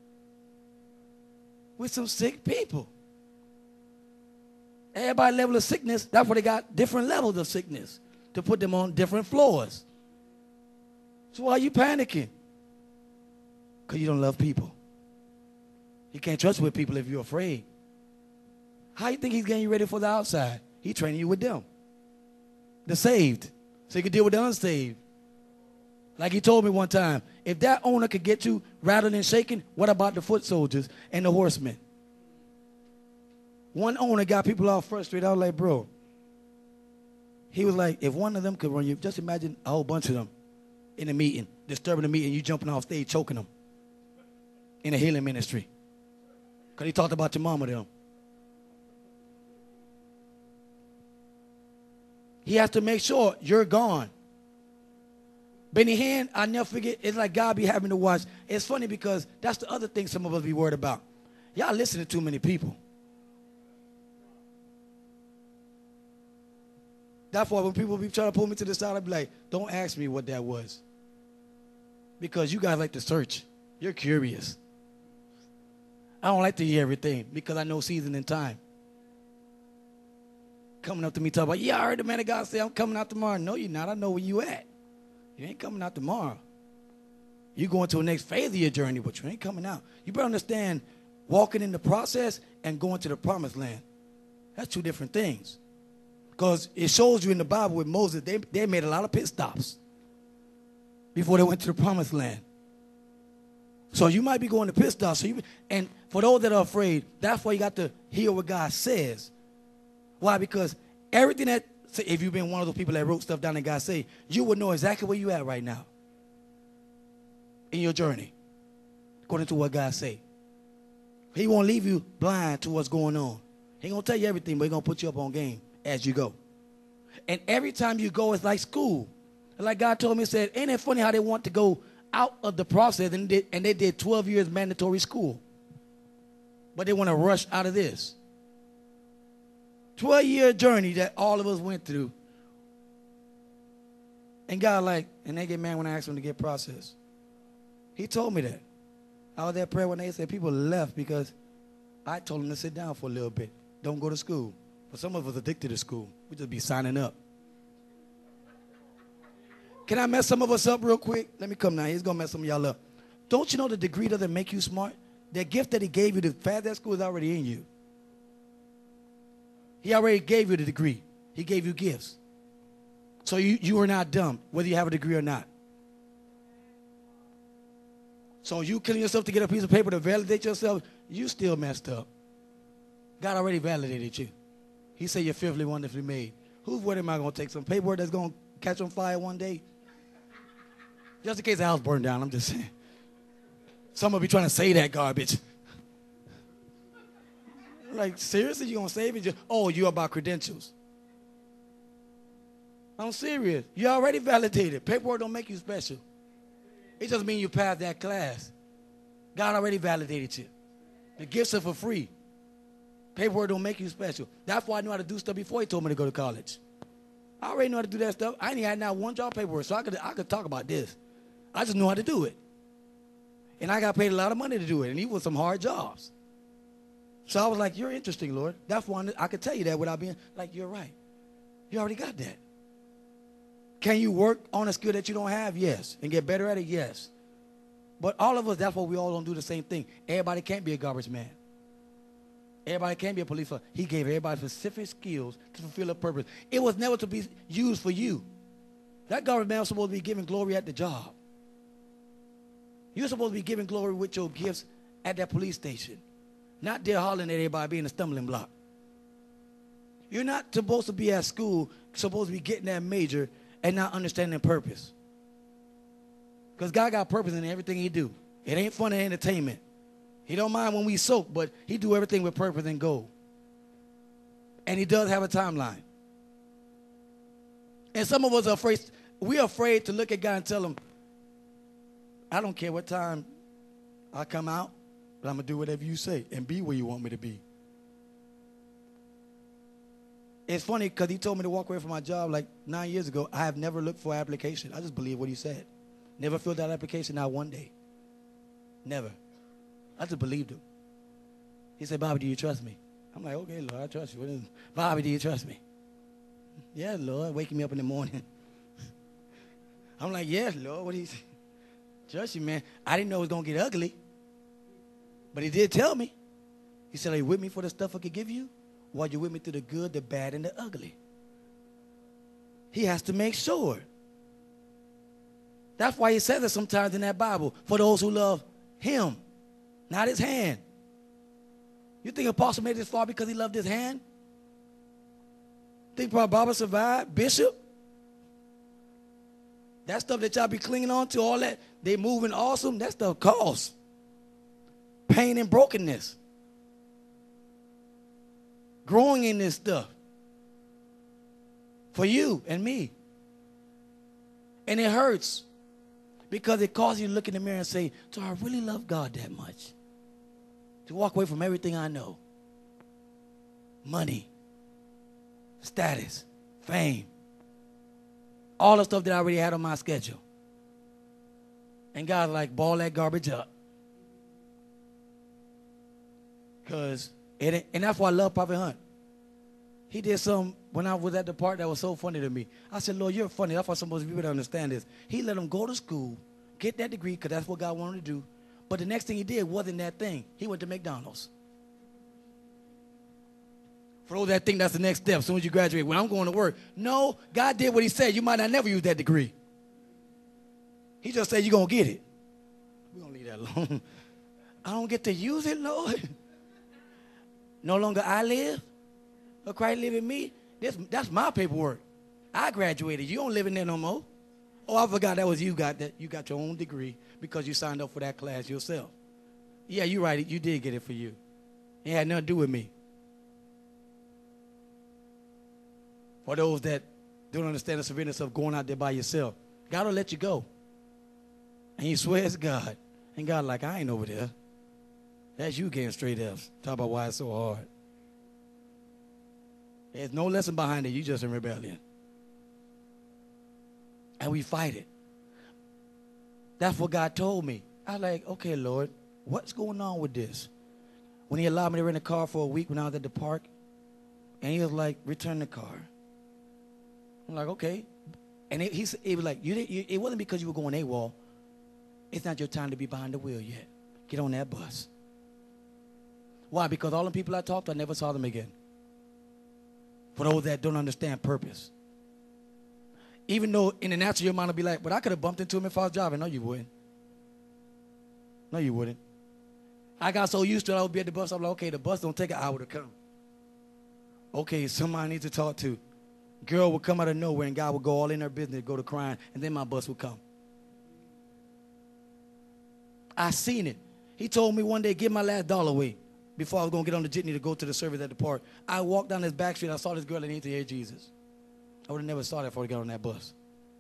S2: with some sick people? Everybody level of sickness, that's why they got different levels of sickness to put them on different floors. So why are you panicking? Because you don't love people. You can't trust with people if you're afraid. How you think he's getting you ready for the outside? He's training you with them. The saved. So you can deal with the unsaved. Like he told me one time, if that owner could get you rattled and shaken, what about the foot soldiers and the horsemen? One owner got people all frustrated. I was like, bro. He was like, if one of them could run you, just imagine a whole bunch of them in a meeting, disturbing the meeting, you jumping off stage, choking them in a healing ministry. Because he talked about your mama to them. He has to make sure you're gone. Benny Hinn, I never forget, it's like God be having to watch. It's funny because that's the other thing some of us be worried about. Y'all listen to too many people. That's why when people be trying to pull me to the side, I be like, don't ask me what that was. Because you guys like to search. You're curious. I don't like to hear everything because I know season and time. Coming up to me talking about, yeah, I heard the man of God say I'm coming out tomorrow. No, you're not. I know where you at. You ain't coming out tomorrow. You're going to the next phase of your journey, but you ain't coming out. You better understand walking in the process and going to the promised land. That's two different things. Because it shows you in the Bible with Moses, they, they made a lot of pit stops before they went to the promised land. So you might be going to pit stops. So you, and for those that are afraid, that's why you got to hear what God says. Why? Because everything that, if you've been one of those people that wrote stuff down and God say, you would know exactly where you at right now in your journey, according to what God say. He won't leave you blind to what's going on. He ain't going to tell you everything, but he's going to put you up on game as you go. And every time you go, it's like school. Like God told me, he said, ain't it funny how they want to go out of the process and, did, and they did twelve years mandatory school. But they want to rush out of this. twelve-year journey that all of us went through. And God like, and they get mad when I ask them to get processed. He told me that. I was at prayer when they said people left because I told them to sit down for a little bit. Don't go to school. But some of us addicted to school. We just be signing up. Can I mess some of us up real quick? Let me come now. He's going to mess some of y'all up. Don't you know the degree doesn't make you smart? That gift that he gave you to pass that school is already in you. He already gave you the degree. He gave you gifts. So you, you are not dumb, whether you have a degree or not. So you killing yourself to get a piece of paper to validate yourself, you still messed up. God already validated you. He said you're fearfully, wonderfully made. Whose word am I going to take? Some paperwork that's going to catch on fire one day? Just in case the house burned down, I'm just saying. Some will be trying to say that garbage. Like, seriously, you going to save it? Just, oh, you about credentials. I'm serious. You already validated. Paperwork don't make you special. It just means you passed that class. God already validated you. The gifts are for free. Paperwork don't make you special. That's why I knew how to do stuff before he told me to go to college. I already know how to do that stuff. I ain't had not one job paperwork, so I could, I could talk about this. I just knew how to do it. And I got paid a lot of money to do it, and these were some hard jobs. So I was like, you're interesting, Lord. That's why I could tell you that without being like, you're right. You already got that. Can you work on a skill that you don't have? Yes. And get better at it? Yes. But all of us, that's what we all don't do the same thing. Everybody can't be a garbage man. Everybody can't be a police officer. He gave everybody specific skills to fulfill a purpose. It was never to be used for you. That garbage man was supposed to be giving glory at the job. You're supposed to be giving glory with your gifts at that police station. Not there hollering at everybody being a stumbling block. You're not supposed to be at school, supposed to be getting that major and not understanding purpose. Because God got purpose in everything he do. It ain't fun and entertainment. He don't mind when we soak, but he do everything with purpose and goal. And he does have a timeline. And some of us are afraid, we're afraid to look at God and tell him, I don't care what time I come out, but I'm going to do whatever you say and be where you want me to be. It's funny because he told me to walk away from my job like nine years ago. I have never looked for an application. I just believe what he said. Never filled out an application, not one day. Never. I just believed him. He said, Bobby, do you trust me? I'm like, okay, Lord, I trust you. What is it? Bobby, do you trust me? Yeah, Lord, waking me up in the morning. I'm like, yes, Lord, what do you say? Trust you, man. I didn't know it was going to get ugly. But he did tell me. He said, are you with me for the stuff I could give you? Or are you with me through the good, the bad, and the ugly? He has to make sure. That's why he says it sometimes in that Bible. For those who love him, not his hand. You think Apostle made this far because he loved his hand? Think Brother Barbara survived? Bishop? That stuff that y'all be clinging on to, all that, they moving awesome, that stuff costs. Pain and brokenness. Growing in this stuff. For you and me. And it hurts. Because it causes you to look in the mirror and say, do I really love God that much? To walk away from everything I know. Money. Status. Fame. All the stuff that I already had on my schedule. And God's like, ball that garbage up. Because, it, and that's why I love Prophet Hunt. He did something when I was at the park that was so funny to me. I said, Lord, you're funny. That's why some of people don't understand this. He let him go to school, get that degree, because that's what God wanted to do. But the next thing he did wasn't that thing. He went to McDonald's. For those that think that's the next step, as soon as you graduate, when I'm going to work. No, God did what he said. You might not never use that degree. He just said you're going to get it. We're going to leave that alone. I don't get to use it, Lord. No longer I live, but Christ live in me. This, that's my paperwork. I graduated. You don't live in there no more. Oh, I forgot that was you got that. You got your own degree because you signed up for that class yourself. Yeah, you're right. You did get it for you. It had nothing to do with me. For those that don't understand the severity of going out there by yourself, God will let you go. And you swear it's God. And God like, I ain't over there. That's you getting straight F's. Talk about why it's so hard. There's no lesson behind it. You just in rebellion. And we fight it. That's what God told me. I was like, okay, Lord, what's going on with this? When he allowed me to rent a car for a week when I was at the park, and he was like, return the car. I'm like, okay. And it, he, he was like, you didn't, you, it wasn't because you were going AWOL. It's not your time to be behind the wheel yet. Get on that bus. Why? Because all the people I talked to, I never saw them again. For those that don't understand purpose. Even though in the natural your mind will be like, but I could have bumped into him if I was driving. No, you wouldn't. No, you wouldn't. I got so used to it, I would be at the bus. I'm like, okay, the bus don't take an hour to come. Okay, somebody needs to talk to. Girl would come out of nowhere and God would go all in her business, go to crying, and then my bus would come. I seen it. He told me one day, give my last dollar away before I was going to get on the jitney to go to the service at the park. I walked down this back street. I saw this girl that needed to hear Jesus. I would have never saw that before I got on that bus.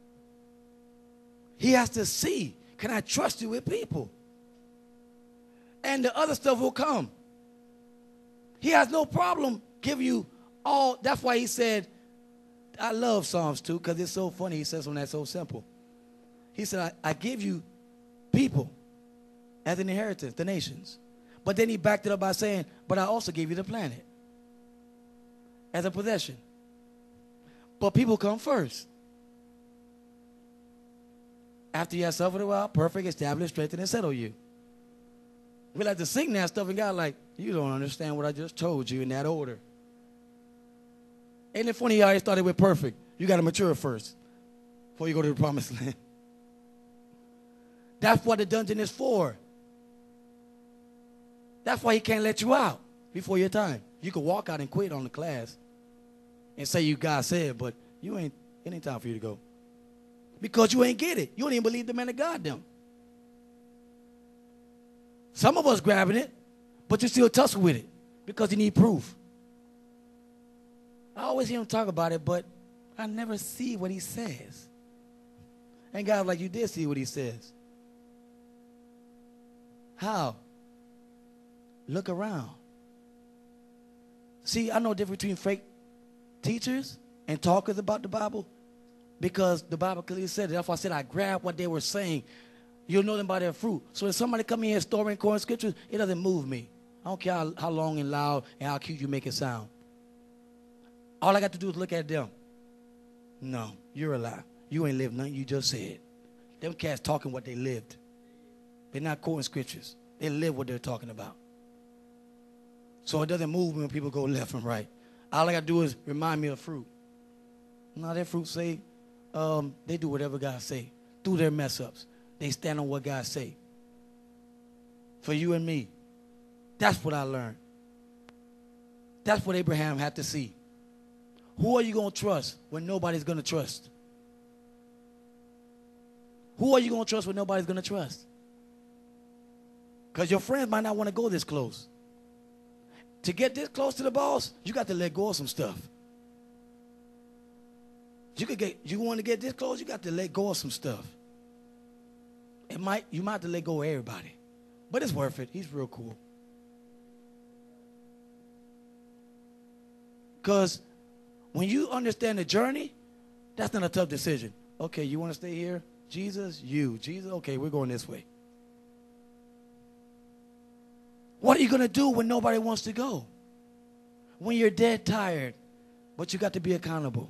S2: He has to see, can I trust you with people? And the other stuff will come. He has no problem giving you all. That's why he said, I love Psalms two because it's so funny. He says something that's so simple. He said, I, I give you people as an inheritance, the nations. But then he backed it up by saying, but I also gave you the planet as a possession. But people come first. After you have suffered a while, perfect, established, strengthen, and settle you. We like to sing that stuff, and God like, you don't understand what I just told you in that order. Ain't it funny how he started with perfect? You got to mature first before you go to the promised land. That's what the dungeon is for. That's why he can't let you out before your time. You can walk out and quit on the class and say you God said, but you ain't, it ain't time for you to go. Because you ain't get it. You don't even believe the man of God them. Some of us grabbing it, but you still tussle with it because you need proof. I always hear him talk about it, but I never see what he says. And God's like, you did see what he says. How? Look around. See, I know the difference between fake teachers and talkers about the Bible because the Bible clearly said it. That's why I said I grabbed what they were saying. You'll know them by their fruit. So if somebody come in here storing core scriptures, it doesn't move me. I don't care how, how long and loud and how cute you make it sound. All I got to do is look at them. No, you're a lie. You ain't lived nothing you just said. Them cats talking what they lived. They're not quoting scriptures. They live what they're talking about. So it doesn't move me when people go left and right. All I got to do is remind me of fruit. Now their fruit say, um, they do whatever God say. Through their mess ups. They stand on what God say. For you and me. That's what I learned. That's what Abraham had to see. Who are you going to trust when nobody's going to trust? Who are you going to trust when nobody's going to trust? Because your friends might not want to go this close. To get this close to the boss, you got to let go of some stuff. You could get, you want to get this close, you got to let go of some stuff. It might, you might have to let go of everybody. But it's worth it. He's real cool. Because when you understand the journey, that's not a tough decision. Okay, you want to stay here? Jesus, you. Jesus, okay, we're going this way. What are you going to do when nobody wants to go? When you're dead tired, but you got to be accountable.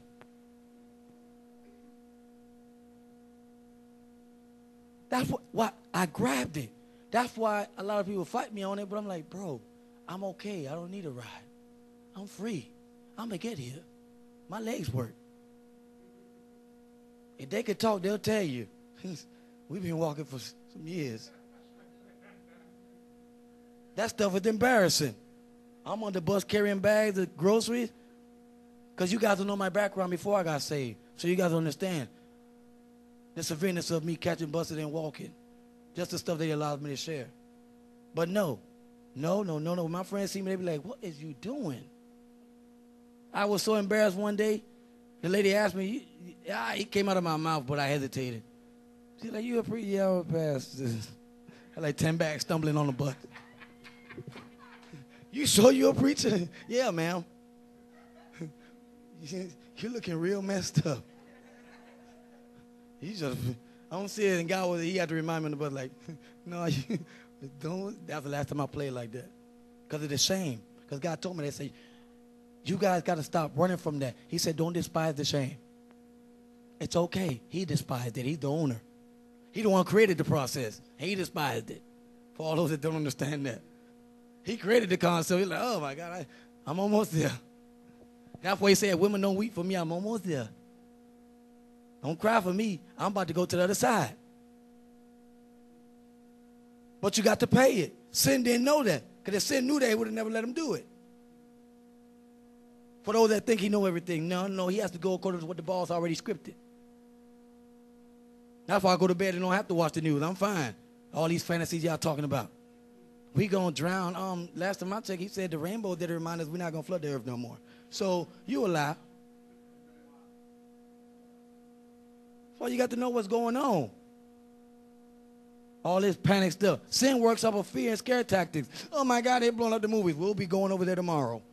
S2: That's what, what I grabbed it. That's why a lot of people fight me on it, but I'm like, bro, I'm okay. I don't need a ride. I'm free. I'm going to get here. My legs work. If they could talk, they'll tell you. We've been walking for some years. That stuff is embarrassing. I'm on the bus carrying bags of groceries because you guys don't know my background before I got saved. So you guys understand the severeness of me catching buses and walking. Just the stuff they allowed me to share. But no, no, no, no, no. When my friends see me, they be like, what is you doing? I was so embarrassed one day. The lady asked me, ah, it came out of my mouth, but I hesitated. She's like, you a pretty young pastor. I had like ten bags stumbling on the bus. You sure you're a preacher? Yeah, ma'am. You're looking real messed up. He just, I don't see it. And God was, he had to remind me on the bus, like, no, you don't. That's the last time I played like that. Because of the shame. Because God told me, they say, you guys got to stop running from that. He said, don't despise the shame. It's okay. He despised it. He's the owner. He the one who created the process. He despised it. For all those that don't understand that. He created the concept. He's like, oh, my God, I, I'm almost there. That's why he said, women don't weep for me. I'm almost there. Don't cry for me. I'm about to go to the other side. But you got to pay it. Sin didn't know that. Because if sin knew that, he would have never let him do it. For those that think he know everything, no, no, he has to go according to what the boss already scripted. That's why I go to bed and don't have to watch the news. I'm fine. All these fantasies y'all talking about. We gonna drown. Um, last time I checked, he said the rainbow did remind us we're not gonna flood the earth no more. So you a lie. So you got to know what's going on. All this panic stuff. Sin works off of fear and scare tactics. Oh, my God, they're blowing up the movies. We'll be going over there tomorrow.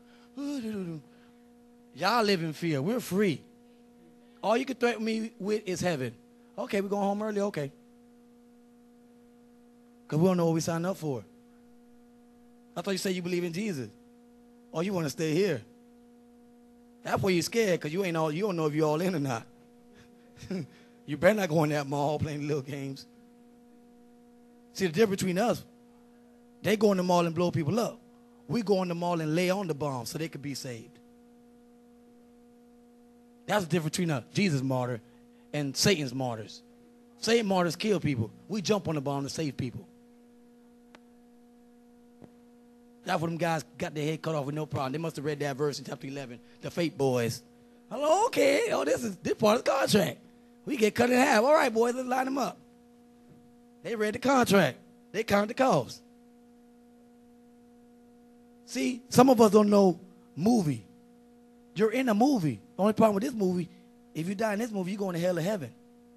S2: Y'all live in fear. We're free. All you can threaten me with is heaven. Okay, we're going home early? Okay. Because we don't know what we signed up for. I thought you said you believe in Jesus. Or you want to stay here. That's why you're scared, because you ain't all, you don't know if you're all in or not. You better not go in that mall playing little games. See, the difference between us, they go in the mall and blow people up. We go in the mall and lay on the bomb so they could be saved. That's the difference between a Jesus martyr and Satan's martyrs. Satan martyrs kill people. We jump on the bomb to save people. That's what them guys got their head cut off with no problem. They must have read that verse in chapter eleven. The fake boys. Hello, okay. Oh, this is this part of the contract. We get cut in half. All right, boys, let's line them up. They read the contract. They counted the cost. See, some of us don't know movie. You're in a movie. The only problem with this movie, if you die in this movie, you're going to hell or heaven.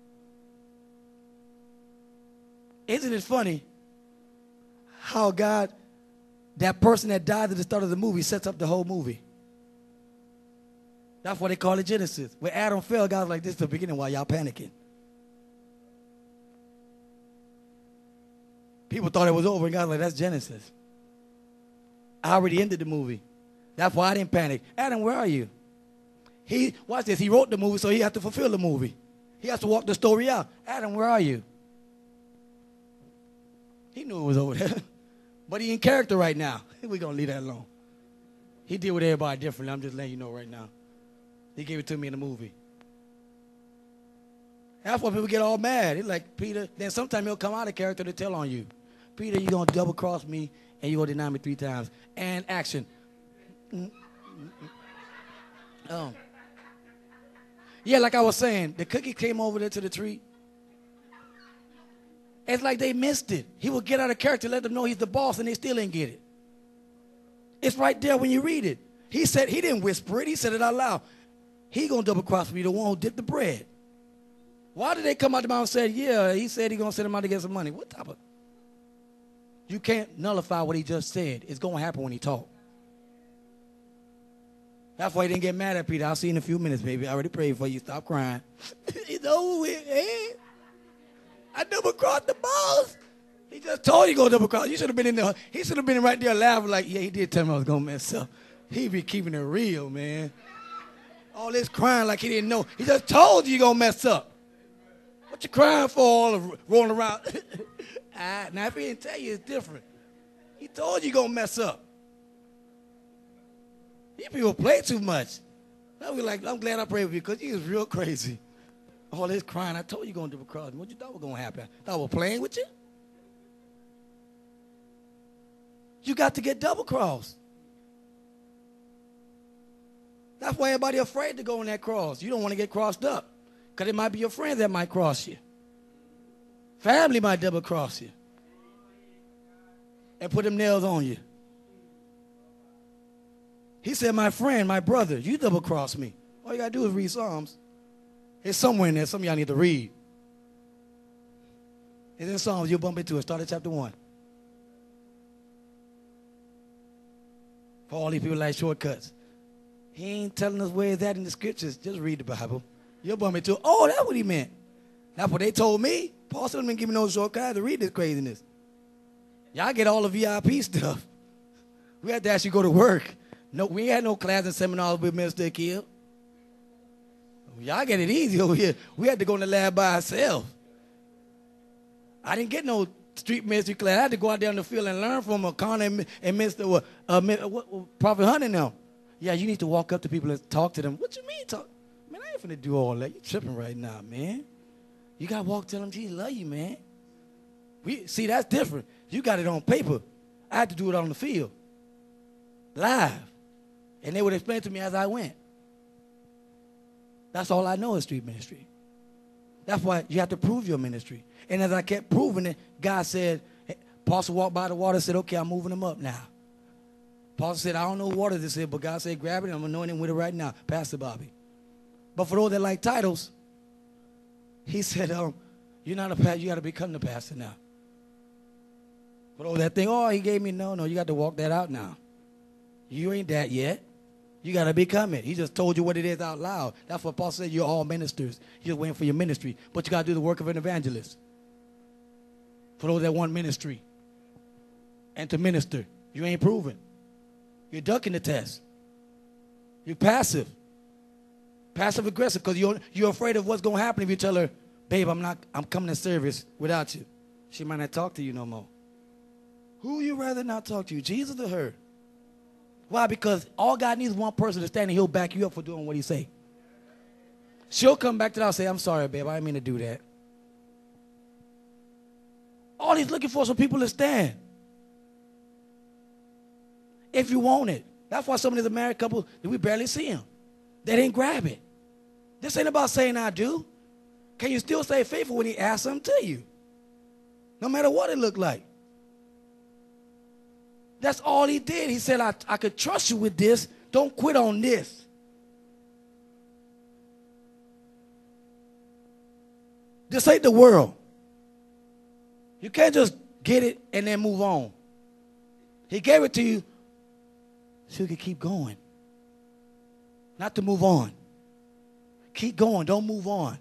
S2: Isn't it funny how God, that person that died at the start of the movie, sets up the whole movie? That's why they call it Genesis. When Adam fell, God was like, this is the beginning while y'all panicking. People thought it was over, and God was like, that's Genesis. I already ended the movie. That's why I didn't panic. Adam, where are you? He, watch this, he wrote the movie, so he has to fulfill the movie. He has to walk the story out. Adam, where are you? He knew it was over there. But he in character right now. We're going to leave that alone. He deal with everybody differently. I'm just letting you know right now. He gave it to me in the movie. That's why people get all mad. He's like, Peter, then sometimes he'll come out of character to tell on you. Peter, you're going to double cross me and you're going to deny me three times. And action. Um, yeah, like I was saying, the cookie came over there to the tree. It's like they missed it. He would get out of character, let them know he's the boss, and they still ain't get it. It's right there when you read it. He said, he didn't whisper it. He said it out loud. He going to double cross me, the one who dipped the bread. Why did they come out the mouth and say, yeah, he said he's going to send him out to get some money? What type of? You can't nullify what he just said. It's going to happen when he talk. That's why he didn't get mad at Peter. I'll see you in a few minutes, baby. I already prayed for you. Stop crying. It's over with, eh? I double crossed the boss. He just told you go double cross. You should have been in there. He should have been right there laughing like, yeah, he did tell me I was going to mess up. He be keeping it real, man. All this crying like he didn't know. He just told you you're going to mess up. What you crying for all of rolling around? ah, now, if he didn't tell you, it's different. He told you you're going to mess up. You people play too much. I was like, I'm glad I prayed with you because you was real crazy. All this crying, I told you going to double cross me. What you thought was going to happen? Thought I was playing with you? You got to get double crossed. That's why everybody afraid to go on that cross. You don't want to get crossed up because it might be your friends that might cross you. Family might double cross you and put them nails on you. He said, my friend, my brother, you double cross me. All you got to do is read Psalms. It's somewhere in there. Some of y'all need to read. It's in Psalms. You'll bump into it. Start at chapter one. For all these people like shortcuts. He ain't telling us where it's at in the scriptures. Just read the Bible. You'll bump into it. Oh, that's what he meant. That's what they told me. Paul said, "Been giving no shortcuts to read this craziness." Y'all get all the V I P stuff. We had to actually go to work. No, we ain't had no class and seminars with Mister Akil. Y'all get it easy over here. We had to go in the lab by ourselves. I didn't get no street ministry class. I had to go out there in the field and learn from Connor and, and Mister Uh, uh, what, Prophet Hunt and them. Yeah, you need to walk up to people and talk to them. What you mean talk? Man, I ain't finna do all that. You tripping right now, man. You got to walk, tell them Jesus love you, man. We see, that's different. You got it on paper. I had to do it on the field. Live. And they would explain to me as I went. That's all I know is street ministry. That's why you have to prove your ministry. And as I kept proving it, God said, Apostle walked by the water and said, okay, I'm moving them up now. Apostle said, I don't know what water this is, but God said, grab it, I'm anointing with it right now. Pastor Bobby. But for those that like titles, he said, um, you're not a pastor, you got to become the pastor now. For those that think, oh, he gave me, no, no, you got to walk that out now. You ain't that yet. You got to become it. He just told you what it is out loud. That's what Paul said, you're all ministers. You're just waiting for your ministry. But you got to do the work of an evangelist. For those that want ministry and to minister, you ain't proven. You're ducking the test. You're passive. Passive aggressive because you're, you're afraid of what's going to happen if you tell her, babe, I'm not, I'm coming to service without you. She might not talk to you no more. Who would you rather not talk to you, Jesus or her? Why? Because all God needs is one person to stand and he'll back you up for doing what he say. She'll come back to that and say, I'm sorry, babe, I didn't mean to do that. All he's looking for is some people to stand. If you want it. That's why some of these married couples, we barely see them. They didn't grab it. This ain't about saying I do. Can you still stay faithful when he asks something to you? No matter what it looked like. That's all he did. He said, I, I could trust you with this. Don't quit on this. This ain't the world. You can't just get it and then move on. He gave it to you so you can keep going. Not to move on. Keep going. Don't move on.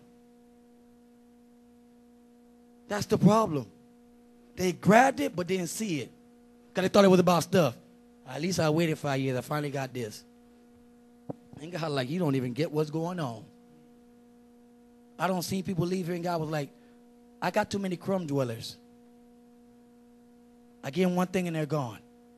S2: That's the problem. They grabbed it but didn't see it. Because they thought it was about stuff. At least I waited five years. I finally got this. And God, like, you don't even get what's going on. I don't see people leave here and God was like, I got too many crumb dwellers. I give them one thing and they're gone.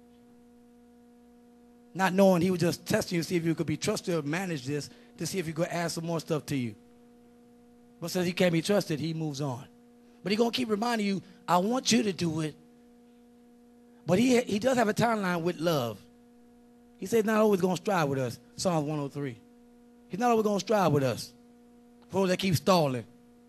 S2: Not knowing he was just testing you to see if you could be trusted or manage this, to see if he could add some more stuff to you. But since he can't be trusted, he moves on. But he's going to keep reminding you, I want you to do it. But he, he does have a timeline with love. He said he's not always going to strive with us. Psalms one oh three. He's not always going to strive with us. For those that keep stalling.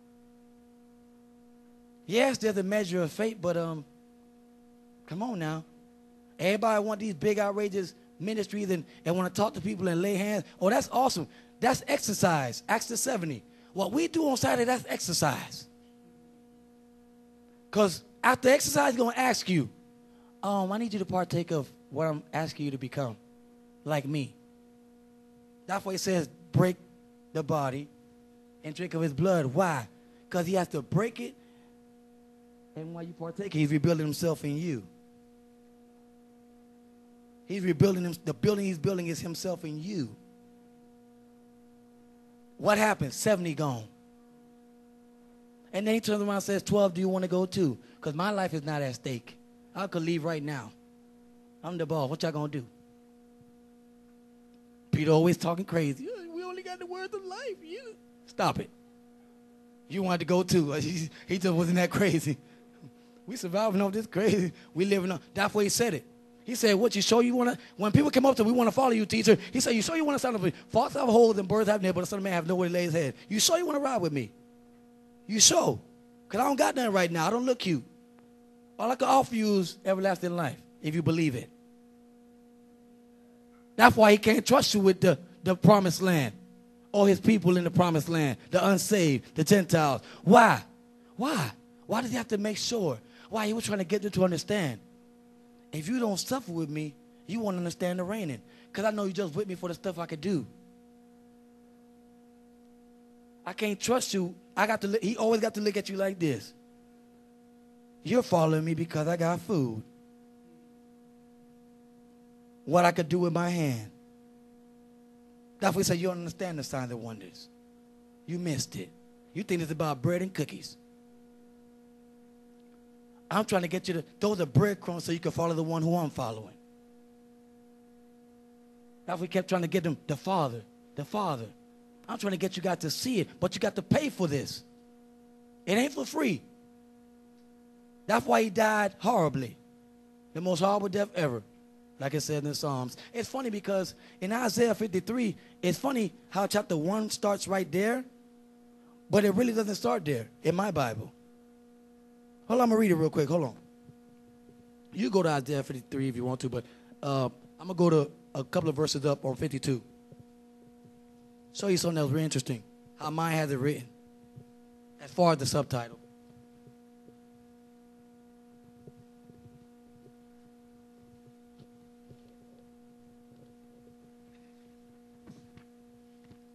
S2: Yes, there's a measure of faith, but um, come on now. Everybody want these big, outrageous ministries and, and want to talk to people and lay hands. Oh, that's awesome. That's exercise. Acts the seventy. What we do on Saturday, that's exercise. Because after exercise, he's going to ask you, um, I need you to partake of what I'm asking you to become, like me. That's why he says, break the body and drink of his blood. Why? Because he has to break it, and while you partake, he's rebuilding himself in you. He's rebuilding him. The building he's building is himself in you. What happened? seventy gone. And then he turns around and says, twelve, do you want to go too? Because my life is not at stake. I could leave right now. I'm the boss. What y'all going to do? Peter always talking crazy. We only got the words of life. You. Stop it. You wanted to go too. He, he just wasn't that crazy. We surviving on this crazy. We living on. That's why he said it. He said, what, you sure you want to, when people come up to, we want to follow you, teacher. He said, you sure you want to stand up with me? Fox have holes and birds have nests, but the son of man have nowhere to lay his head. You sure you want to ride with me? You sure? Because I don't got nothing right now. I don't look cute. All I can offer you is everlasting life, if you believe it. That's why he can't trust you with the, the promised land. Or his people in the promised land, the unsaved, the Gentiles. Why? Why? Why does he have to make sure? Why? He was trying to get them to understand. If you don't suffer with me, you won't understand the reigning. Because I know you're just with me for the stuff I could do. I can't trust you. I got to. Look, he always got to look at you like this. You're following me because I got food. What I could do with my hand. That's what he said, you don't understand the signs and wonders. You missed it. You think it's about bread and cookies. I'm trying to get you to, those are breadcrumbs so you can follow the one who I'm following. That's what we kept trying to get them, the Father, the Father. I'm trying to get you guys to see it, but you got to pay for this. It ain't for free. That's why he died horribly. The most horrible death ever. Like it said in the Psalms. It's funny because in Isaiah fifty-three, it's funny how chapter one starts right there, but it really doesn't start there in my Bible. Hold on, I'm going to read it real quick. Hold on. You go to Isaiah fifty-three if you want to, but uh, I'm going to go to a couple of verses up on fifty-two. Show you something that was really interesting. How mine has it written. As far as the subtitle.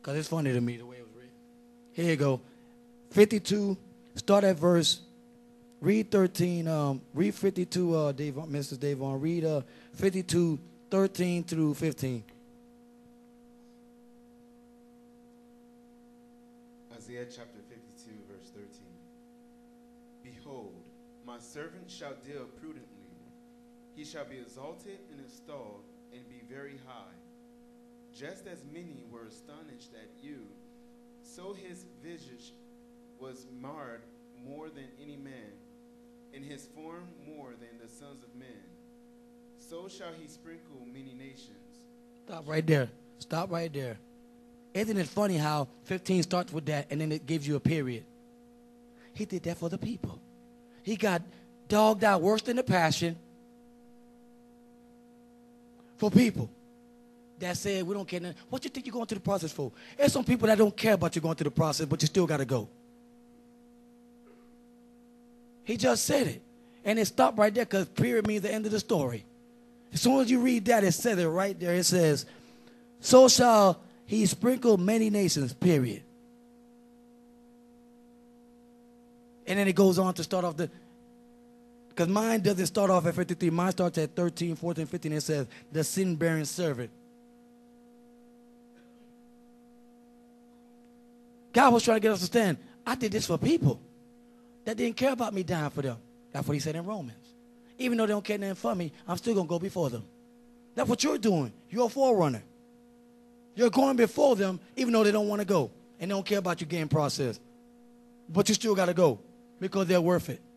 S2: because it's funny to me the way it was written. Here you go. fifty-two, start at verse, read thirteen, um, read fifty-two, uh, Dave, Missus Davon, read uh, fifty-two, thirteen through fifteen.
S3: Isaiah chapter fifty-two, verse thirteen. Behold, my servant shall deal prudently. He shall be exalted and installed and be very high. Just as many were astonished at you, so his visage was marred more than any man, and his form more than the sons of men. So shall he sprinkle many nations.
S2: Stop right there. Stop right there. Isn't it funny how fifteen starts with that and then it gives you a period? He did that for the people. He got dogged out worse than the passion for people that said, we don't care nothing. What you think you're going through the process for? There's some people that don't care about you going through the process, but you still got to go. He just said it. And it stopped right there because period means the end of the story. As soon as you read that, it says it right there. It says, so shall he sprinkle many nations, period. And then it goes on to start off the, because mine doesn't start off at fifty-three. Mine starts at thirteen, fourteen, fifteen. It says, the sin-bearing servant. God was trying to get us to understand, I did this for people that didn't care about me dying for them. That's what he said in Romans. Even though they don't care nothing for me, I'm still going to go before them. That's what you're doing. You're a forerunner. You're going before them even though they don't want to go and they don't care about you getting processed. But you still got to go because they're worth it.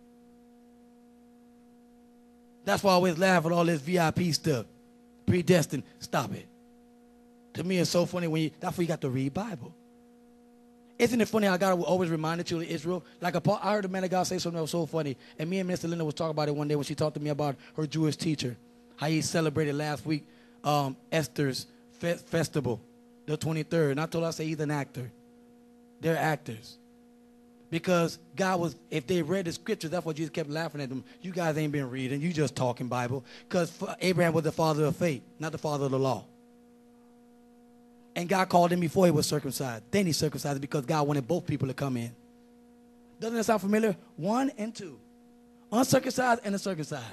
S2: That's why I always laugh at all this V I P stuff. Predestined. Stop it. To me, it's so funny when you, that's why you got to read Bible. Isn't it funny how God will always remind the children of Israel? Like a, I heard a man of God say something that was so funny. And me and Mister Linda was talking about it one day when she talked to me about her Jewish teacher. How he celebrated last week um, Esther's fe- festival, the twenty-third. And I told her, I said, he's an actor. They're actors. Because God was, if they read the scriptures, that's what Jesus kept laughing at them. You guys ain't been reading. You just talking Bible. Because Abraham was the father of faith, not the father of the law. And God called him before he was circumcised. Then he circumcised because God wanted both people to come in. Doesn't that sound familiar? One and two. Uncircumcised and the circumcised.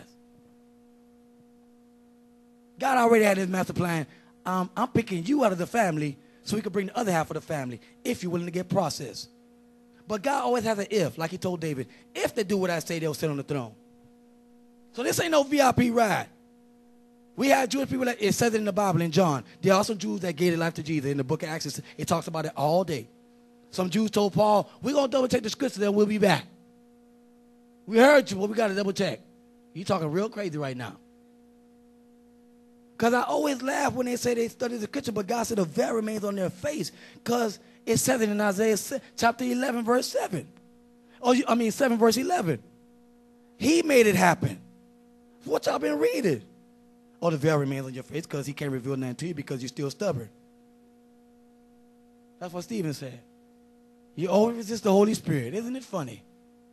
S2: God already had his master plan. Um, I'm picking you out of the family so he could bring the other half of the family if you're willing to get processed. But God always has an if, like he told David. If they do what I say, they'll sit on the throne. So this ain't no V I P ride. We had Jewish people that, it says it in the Bible in John. There are some Jews that gave their life to Jesus. In the book of Acts, it talks about it all day. Some Jews told Paul, we're going to double check the scripture, then we'll be back. We heard you, but we got to double check. You're talking real crazy right now. Because I always laugh when they say they study the scripture, but God said the veil remains on their face. Because it says it in Isaiah chapter eleven, verse seven. Oh, I mean seven, verse eleven. He made it happen. What y'all been reading? Oh, the veil remains on your face because he can't reveal nothing to you because you're still stubborn. That's what Stephen said. You always resist the Holy Spirit. Isn't it funny?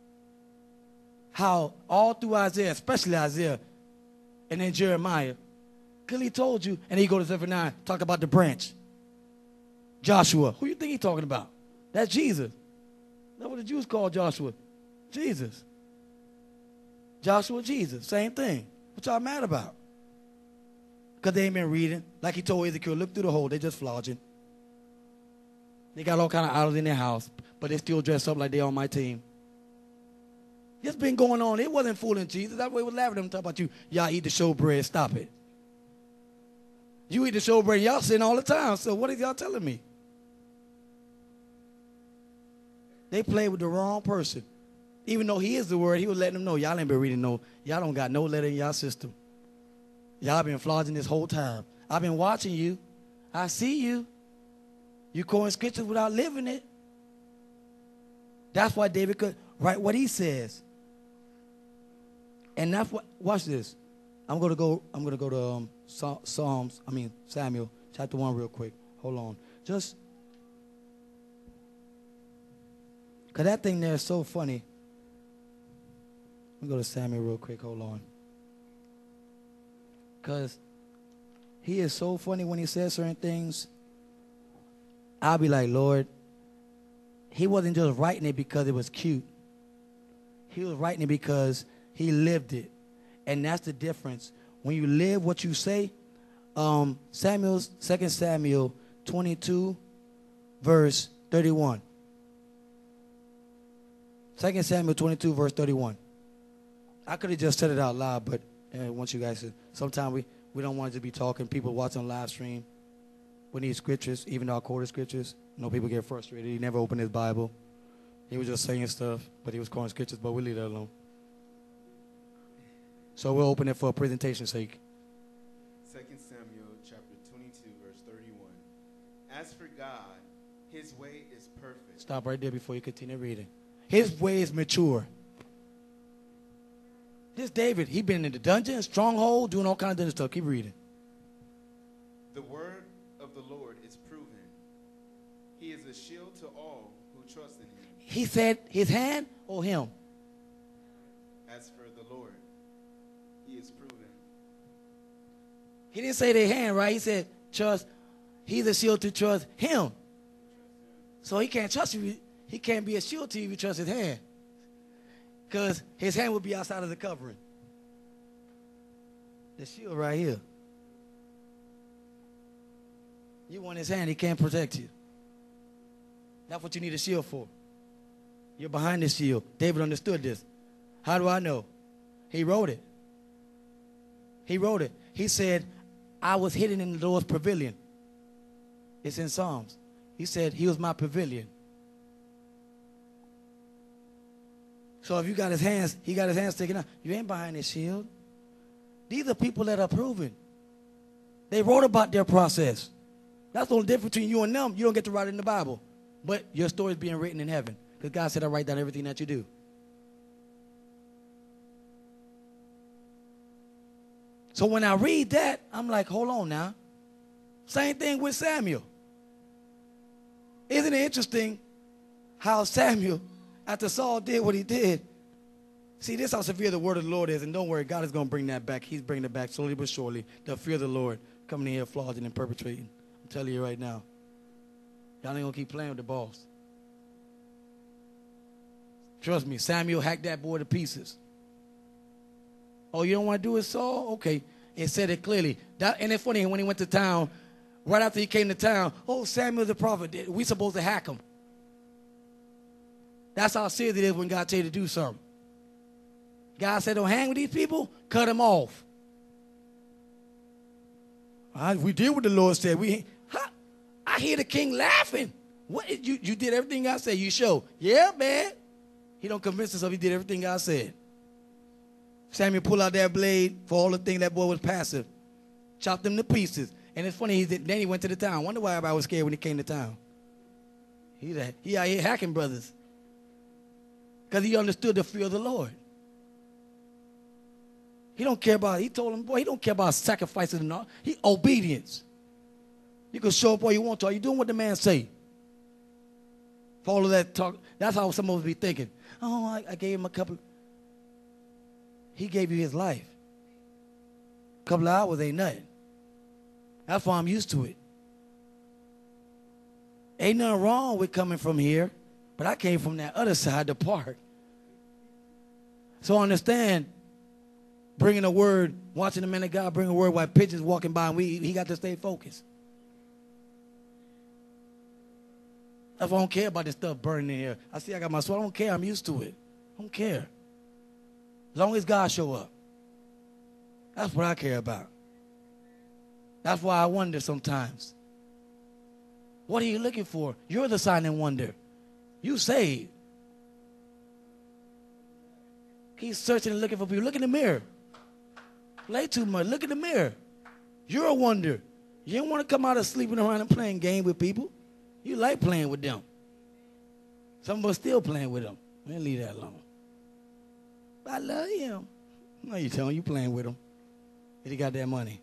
S2: How all through Isaiah, especially Isaiah, and then Jeremiah, clearly told you, and then you go to Zephaniah, talk about the branch. Joshua. Who you think he's talking about? That's Jesus. That's what the Jews call Joshua. Jesus. Joshua, Jesus. Same thing. What y'all mad about? Because they ain't been reading. Like he told Ezekiel, look through the hole. They just flogging. They got all kind of idols in their house, but they still dress up like they on my team. It's been going on. It wasn't fooling Jesus. That's why he was laughing at them, talking about you. Y'all eat the showbread. Stop it. You eat the showbread. Y'all sin all the time. So what are y'all telling me? They played with the wrong person. Even though he is the word, he was letting them know, y'all ain't been reading no, y'all don't got no letter in y'all system. Y'all been flogging this whole time. I've been watching you. I see you. You quoting scriptures without living it. That's why David could write what he says. And that's what, watch this. I'm going to go, I'm going to go to um, Psalms, I mean Samuel, chapter one real quick. Hold on. Just, because that thing there is so funny. Let me go to Samuel real quick. Hold on. Because he is so funny when he says certain things.
S4: I'll be like, Lord, he wasn't just writing it because it was cute. He was writing it because he lived it. And that's the difference. When you live what you say, um, Samuel's, Second Samuel twenty-two, verse thirty-one. Second Samuel twenty-two, verse thirty-one. I could have just said it out loud, but uh, once you guys, sometimes we, we don't want to be talking. People watching live stream. We need scriptures, even though I quoted scriptures. You know, people get frustrated. He never opened his Bible. He was just saying stuff, but he was quoting scriptures, but we'll leave that alone. So we'll open it for a presentation's sake.
S3: Second Samuel chapter twenty-two, verse thirty-one. As for God, his way is perfect.
S4: Stop right there before you continue reading. His way is mature. This David, he been in the dungeon, stronghold, doing all kinds of different stuff. Keep reading.
S3: The word of the Lord is proven. He is a shield to all who trust in him.
S4: He said his hand or him?
S3: As for the Lord, he is proven.
S4: He didn't say their hand, right? He said trust. He's a shield to trust him. So he can't trust you. He can't be a shield to you if you trust his hand. Because his hand will be outside of the covering. The shield right here. You want his hand, he can't protect you. That's what you need a shield for. You're behind the shield. David understood this. How do I know? He wrote it. He wrote it. He said, I was hidden in the Lord's pavilion. It's in Psalms. He said, he was my pavilion. So if you got his hands, he got his hands sticking out. You ain't behind his shield. These are people that are proven. They wrote about their process. That's the only difference between you and them. You don't get to write it in the Bible. But your story is being written in heaven. Because God said, I write down everything that you do. So when I read that, I'm like, hold on now. Same thing with Samuel. Isn't it interesting how Samuel, after Saul did what he did, see, this is how severe the word of the Lord is. And don't worry, God is going to bring that back. He's bringing it back slowly but surely. The fear of the Lord coming in here, flogging and perpetrating. I'm telling you right now. Y'all ain't going to keep playing with the boss. Trust me, Samuel hacked that boy to pieces. Oh, you don't want to do it, Saul? Okay. It said it clearly. That, and it's funny, when he went to town, right after he came to town, oh, Samuel's the prophet. We supposed to hack him. That's how serious it is when God tell you to do something. God said, don't hang with these people, cut them off. I, we did what the Lord said. We, huh? I hear the king laughing. What? You, you did everything God said. You show. Yeah, man. He don't convince himself he did everything God said. Samuel pulled out that blade for all the things that boy was passive. Chopped them to pieces. And it's funny, he did, then he went to the town. Wonder why everybody was scared when he came to town. He, he out here hacking brothers. Because he understood the fear of the Lord. He don't care about, he told him, boy, he don't care about sacrifices and all. He, obedience. You can show up all you want to. Are you doing what the man say? For all of that talk, that's how some of us be thinking. Oh, I, I gave him a couple. He gave you his life. A couple of hours ain't nothing. That's why I'm used to it. Ain't nothing wrong with coming from here, but I came from that other side, the park. So understand, bringing a word, watching the man of God bring a word while pigeons walking by, and we, he got to stay focused. That's why I don't care about this stuff burning in here. I see I got my sweat. I don't care. I'm used to it. I don't care. As long as God show up. That's what I care about. That's why I wonder sometimes. What are you looking for? You're the sign and wonder. You saved. Keep searching and looking for people. Look in the mirror. Play too much. Look in the mirror. You're a wonder. You don't want to come out of sleeping around and playing game with people. You like playing with them. Some of us still playing with them. Man, leave that alone. I love him. No, you telling you playing with him. He got that money.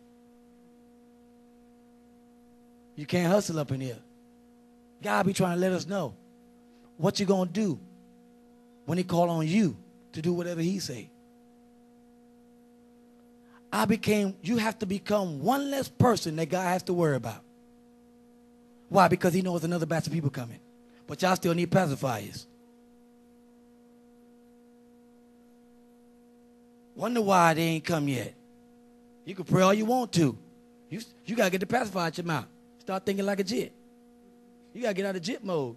S4: You can't hustle up in here. God be trying to let us know what you gonna do when he call on you to do whatever he say. I became, you have to become one less person that God has to worry about. Why? Because he knows another batch of people coming. But y'all still need pacifiers. Wonder why they ain't come yet. You can pray all you want to. You, you got to get the pacifier out your mouth. Start thinking like a jit. You got to get out of jit mode.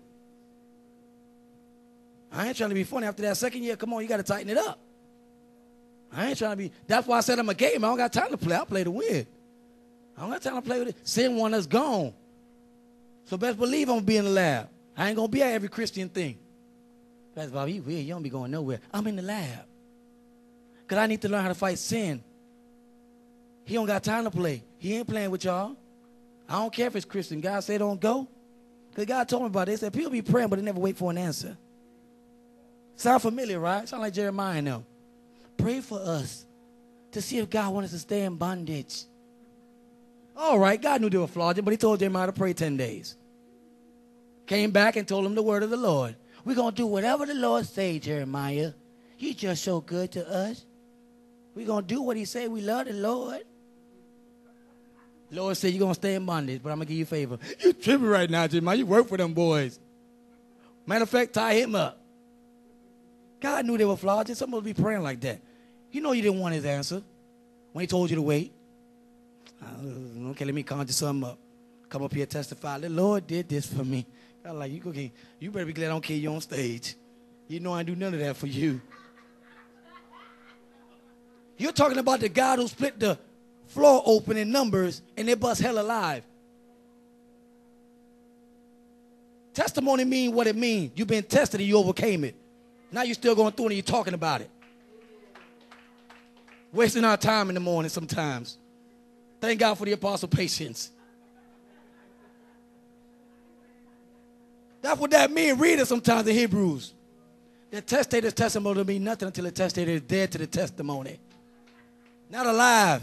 S4: I ain't trying to be funny. After that second year, come on, you got to tighten it up. I ain't trying to be. That's why I said I'm a game. I don't got time to play. I play to win. I don't got time to play with it. Sin one that's gone. So best believe I'm going to be in the lab. I ain't going to be at every Christian thing. Pastor Bobby, you weird. You don't be going nowhere. I'm in the lab. Because I need to learn how to fight sin. He don't got time to play. He ain't playing with y'all. I don't care if it's Christian. God said don't go. Because God told me about it. They said people be praying, but they never wait for an answer. Sound familiar, right? Sound like Jeremiah now. Pray for us to see if God wants us to stay in bondage. All right, God knew they were flogging, but he told Jeremiah to pray ten days. Came back and told him the word of the Lord. We're going to do whatever the Lord say, Jeremiah. You just so good to us. We're going to do what he said. We love the Lord. Lord said you're going to stay in bondage, but I'm going to give you a favor. You tripping right now, Jeremiah. You work for them boys. Matter of fact, tie him up. God knew they were flawed. Some of us be praying like that. You know you didn't want his answer when he told you to wait. Uh, okay, let me conjure something up. Come up here, testify. The Lord did this for me. God, like, you, okay, you better be glad I don't kill you on stage. You know I do none of that for you. You're talking about the God who split the floor open in Numbers and they bust hell alive. Testimony mean what it means. You've been tested and you overcame it. Now you're still going through it and you're talking about it. Wasting our time in the morning sometimes. Thank God for the apostle patience. That's what that means. Read it sometimes in Hebrews. The testator's testimony don't mean nothing until the testator is dead to the testimony. Not alive.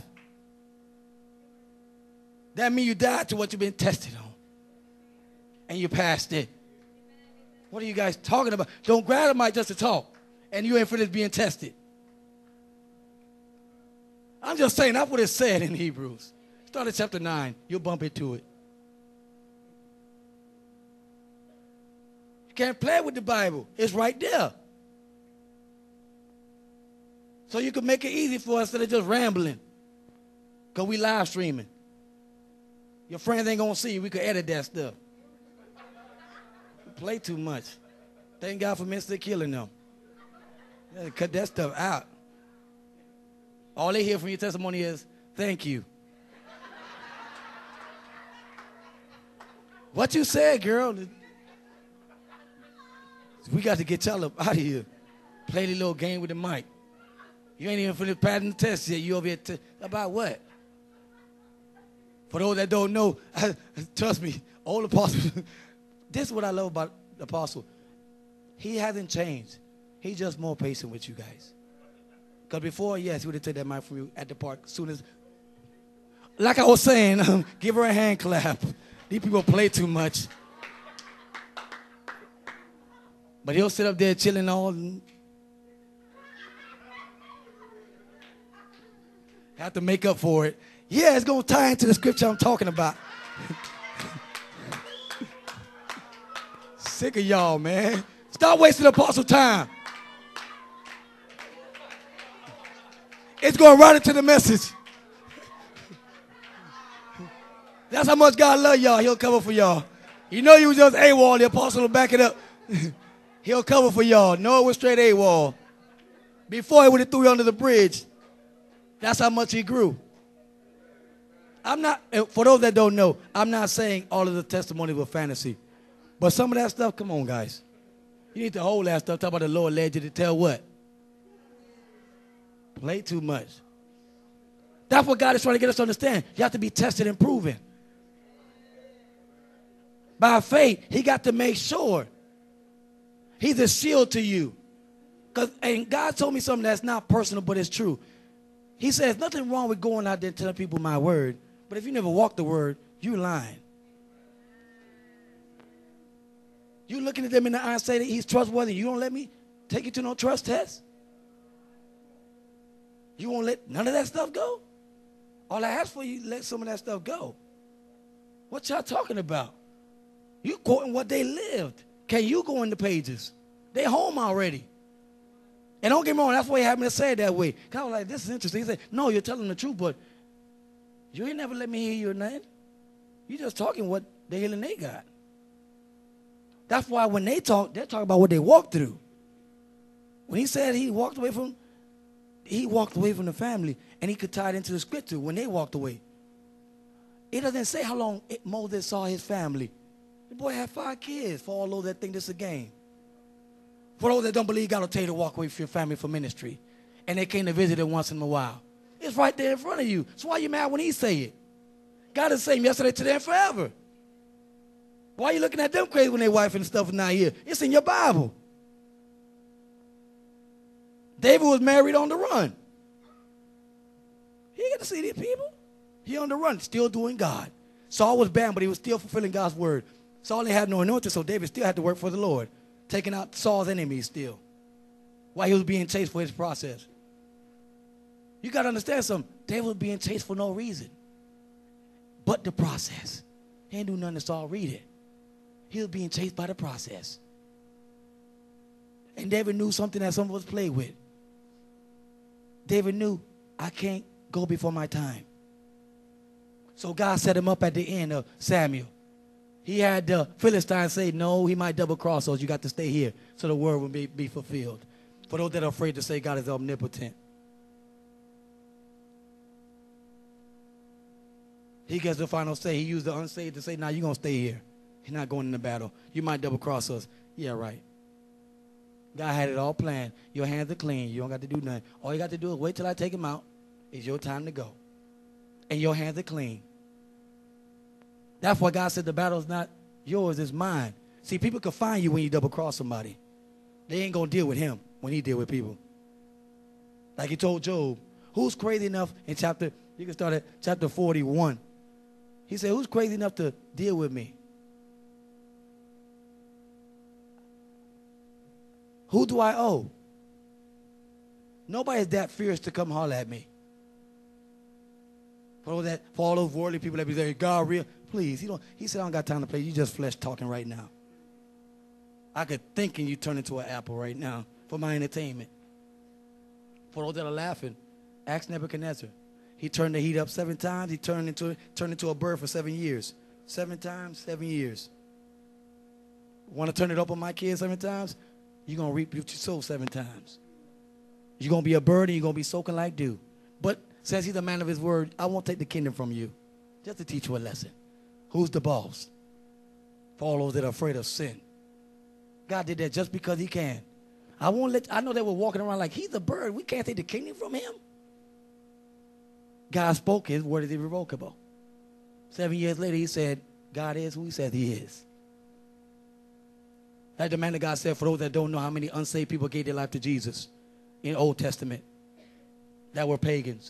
S4: That means you died to what you've been tested on. And you passed it. What are you guys talking about? Don't grab the mic just to talk. And you ain't finished being tested. I'm just saying that's what it said in Hebrews. Start at chapter nine. You'll bump into it. You can't play with the Bible. It's right there. So you can make it easy for us instead of just rambling. Because we live streaming. Your friends ain't going to see you. We could edit that stuff. We play too much. Thank God for Mister Killing them. Yeah, cut that stuff out. All they hear from your testimony is, thank you. What you said, girl? We got to get y'all up out of here. Play the little game with the mic. You ain't even finished passing the test yet. You over here t- about what? For those that don't know, I, trust me, old apostle. This is what I love about the apostle. He hasn't changed. He's just more patient with you guys. Because before, yes, he would have taken that mic from you at the park as soon as. Like I was saying, um, give her a hand clap. These people play too much. But he'll sit up there chilling all. Have to make up for it. Yeah, it's going to tie into the scripture I'm talking about. Sick of y'all, man. Stop wasting apostle time. It's going right into the message. That's how much God love y'all. He'll cover for y'all. You know you was just AWOL. The apostle will back it up. He'll cover for y'all. No, it was straight AWOL. Before he would have threw you under the bridge. That's how much he grew. I'm not, for those that don't know, I'm not saying all of the testimonies were fantasy. But some of that stuff, come on, guys. You need to hold that stuff. Talk about the Lord led you to tell what? Play too much. That's what God is trying to get us to understand. You have to be tested and proven. By faith, he got to make sure. He's a shield to you. Cause, and God told me something that's not personal, but it's true. He says, nothing wrong with going out there and telling people my word. But if you never walk the word, you're lying. You looking at them in the eye and say that he's trustworthy. You don't let me take you to no trust test? You won't let none of that stuff go? All I ask for you, let some of that stuff go. What y'all talking about? You quoting what they lived. Can you go in the pages? They home already. And don't get me wrong, that's why he had me to say it that way. Because I was like, this is interesting. He said, no, you're telling the truth, but you ain't never let me hear you or nothing. You just talking what the healing they got. That's why when they talk, they're talking about what they walked through. When he said he walked away from, he walked away from the family, and he could tie it into the scripture when they walked away. It doesn't say how long it, Moses saw his family. The boy had five kids. For all those that think this is a game. For those that don't believe God will tell you to walk away from your family for ministry, and they came to visit it once in a while. It's right there in front of you. So why are you mad when he say it? God is the same yesterday, today, and forever. Why are you looking at them crazy when their wife and stuff is not here? It's in your Bible. David was married on the run. He didn't get to see these people. He on the run, still doing God. Saul was banned, but he was still fulfilling God's word. Saul had no anointing, so David still had to work for the Lord, taking out Saul's enemies still, while he was being chased for his process. You got to understand something. David was being chased for no reason but the process. He didn't do nothing to Saul. Read it. He was being chased by the process. And David knew something that some of us play with. David knew, I can't go before my time. So God set him up at the end of Samuel. He had the Philistines say, no, he might double cross us. You got to stay here so the word will be, be fulfilled. For those that are afraid to say God is omnipotent. He gets the final say. He used the unsaved to say, nah, you're going to stay here. You're not going in the battle. You might double cross us. Yeah, right. God had it all planned. Your hands are clean. You don't got to do nothing. All you got to do is wait till I take him out. It's your time to go. And your hands are clean. That's why God said the battle is not yours, it's mine. See, people can find you when you double cross somebody. They ain't going to deal with him when he deal with people. Like he told Job, who's crazy enough in chapter, you can start at chapter forty-one. He said, who's crazy enough to deal with me? Who do I owe? Nobody's that fierce to come holler at me. For all, that, for all those worldly people that be there, God real, please. He, don't, he said, I don't got time to play. You just flesh talking right now. I could think and you turn into an apple right now for my entertainment. For those that are laughing, ask Nebuchadnezzar. He turned the heat up seven times. He turned into, turned into a bird for seven years. Seven times, seven years. Want to turn it up on my kids seven times? You're going to reap what you sow seven times. You're going to be a bird and you're going to be soaking like dew. But since he's a man of his word, I won't take the kingdom from you. Just to teach you a lesson. Who's the boss? For all those that are afraid of sin. God did that just because he can. I won't let, I know they were walking around like, he's a bird. We can't take the kingdom from him. God spoke, his word is irrevocable. Seven years later, he said, God is who he says he is. Like the man of God said, for those that don't know how many unsaved people gave their life to Jesus in the Old Testament that were pagans.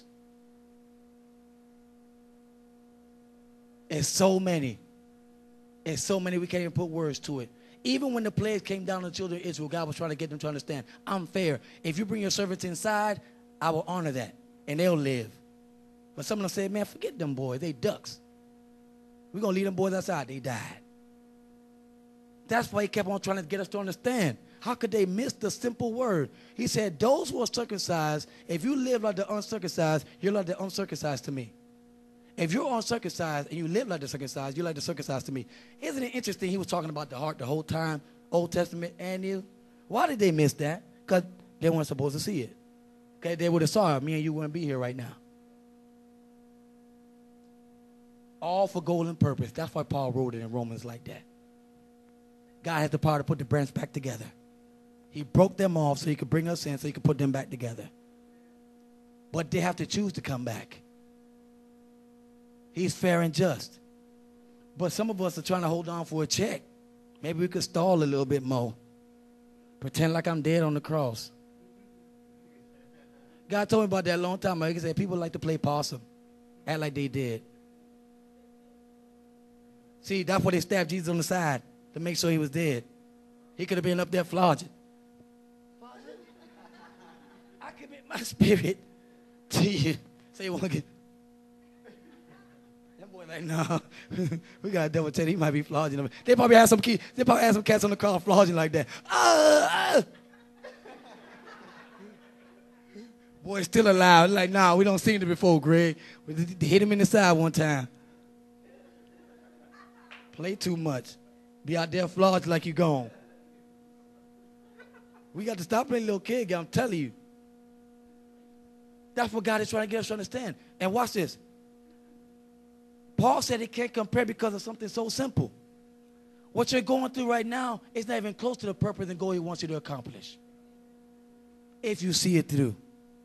S4: It's so many. It's so many we can't even put words to it. Even when the plagues came down on the children of Israel, God was trying to get them to understand, I'm fair. If you bring your servants inside, I will honor that, and they'll live. But some of them said, man, forget them boys. They ducks. We're going to leave them boys outside. They died. That's why he kept on trying to get us to understand. How could they miss the simple word? He said, those who are circumcised, if you live like the uncircumcised, you're like the uncircumcised to me. If you're uncircumcised and you live like the circumcised, you're like the circumcised to me. Isn't it interesting he was talking about the heart the whole time, Old Testament and New? Why did they miss that? Because they weren't supposed to see it. Okay, they would have saw it. Me and you wouldn't be here right now. All for golden purpose. That's why Paul wrote it in Romans like that. God has the power to put the branch back together. He broke them off so he could bring us in so he could put them back together. But they have to choose to come back. He's fair and just. But some of us are trying to hold on for a check. Maybe we could stall a little bit more. Pretend like I'm dead on the cross. God told me about that a long time ago. He said people like to play possum. Act like they did. See, that's why they stabbed Jesus on the side, to make sure he was dead. He could have been up there flogging. Father, I commit my spirit to you. Say one again. Them boy like, no, we got to double check. He might be flogging them. They probably have some key. They probably have some cats on the car flogging like that. Uh, uh. Boy, still alive. Like, nah, we don't seen it before, Greg. We hit him in the side one time. Play too much. Be out there flogged like you gone. We got to stop playing little kid game, I'm telling you. That's what God is trying to get us to understand. And watch this. Paul said he can't compare because of something so simple. What you're going through right now is not even close to the purpose and goal he wants you to accomplish. If you see it through.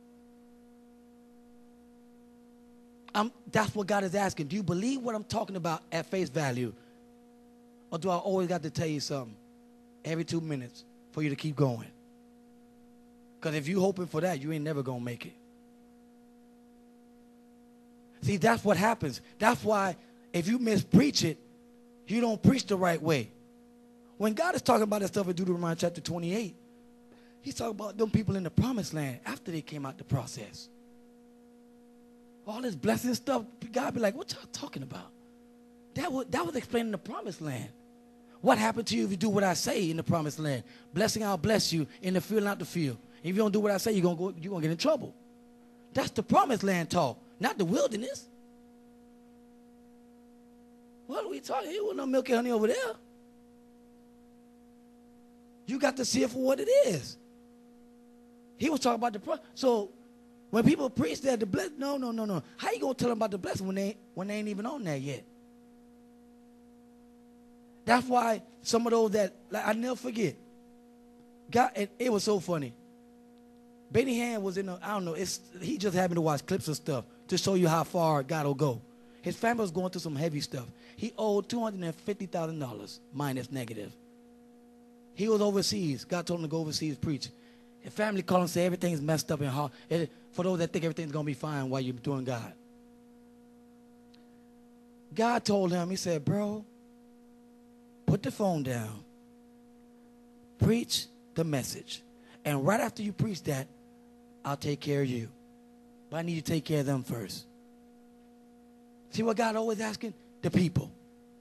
S4: I'm, that's what God is asking. Do you believe what I'm talking about at face value? Or do I always got to tell you something every two minutes for you to keep going? Because if you're hoping for that, you ain't never going to make it. See, that's what happens. That's why if you mispreach it, you don't preach the right way. When God is talking about that stuff in Deuteronomy chapter twenty-eight, he's talking about them people in the promised land after they came out the process. All this blessing stuff, God be like, what y'all talking about? That was, that was explaining the promised land. What happened to you if you do what I say in the promised land? Blessing, I'll bless you. In the field, not the field. If you don't do what I say, you're going to go, you're going to get in trouble. That's the promised land talk, not the wilderness. What are we talking? There was no milk and honey over there. You got to see it for what it is. He was talking about the promise. So when people preach that, the blessing, no, no, no, no. How you going to tell them about the blessing when they, when they ain't even on there yet? That's why some of those that, like, I never forget. God, it, it was so funny. Benny Hinn was in the, I don't know, it's, he just happened to watch clips of stuff to show you how far God will go. His family was going through some heavy stuff. He owed two hundred fifty thousand dollars minus negative. He was overseas. God told him to go overseas preach. His family called him and said everything's messed up and hard. It, for those that think everything's going to be fine while you're doing God. God told him, he said, bro, put the phone down. Preach the message. And right after you preach that, I'll take care of you. But I need you to take care of them first. See what God always asking? The people.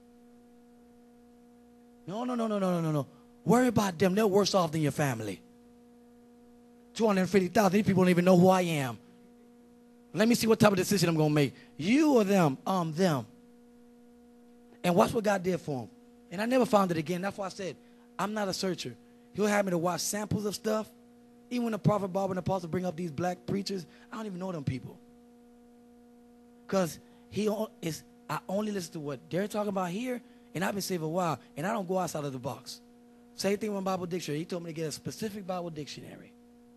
S4: No, no, no, no, no, no, no. Worry about them. They're worse off than your family. two hundred fifty thousand. These people don't even know who I am. Let me see what type of decision I'm going to make. You or them? Um, them. And watch what God did for them. And I never found it again. That's why I said, I'm not a searcher. He'll have me to watch samples of stuff. Even when the prophet Bob and the apostle bring up these black preachers, I don't even know them people. Because he is, I only listen to what they're talking about here, and I've been saved a while, and I don't go outside of the box. Same thing with Bible dictionary. He told me to get a specific Bible dictionary.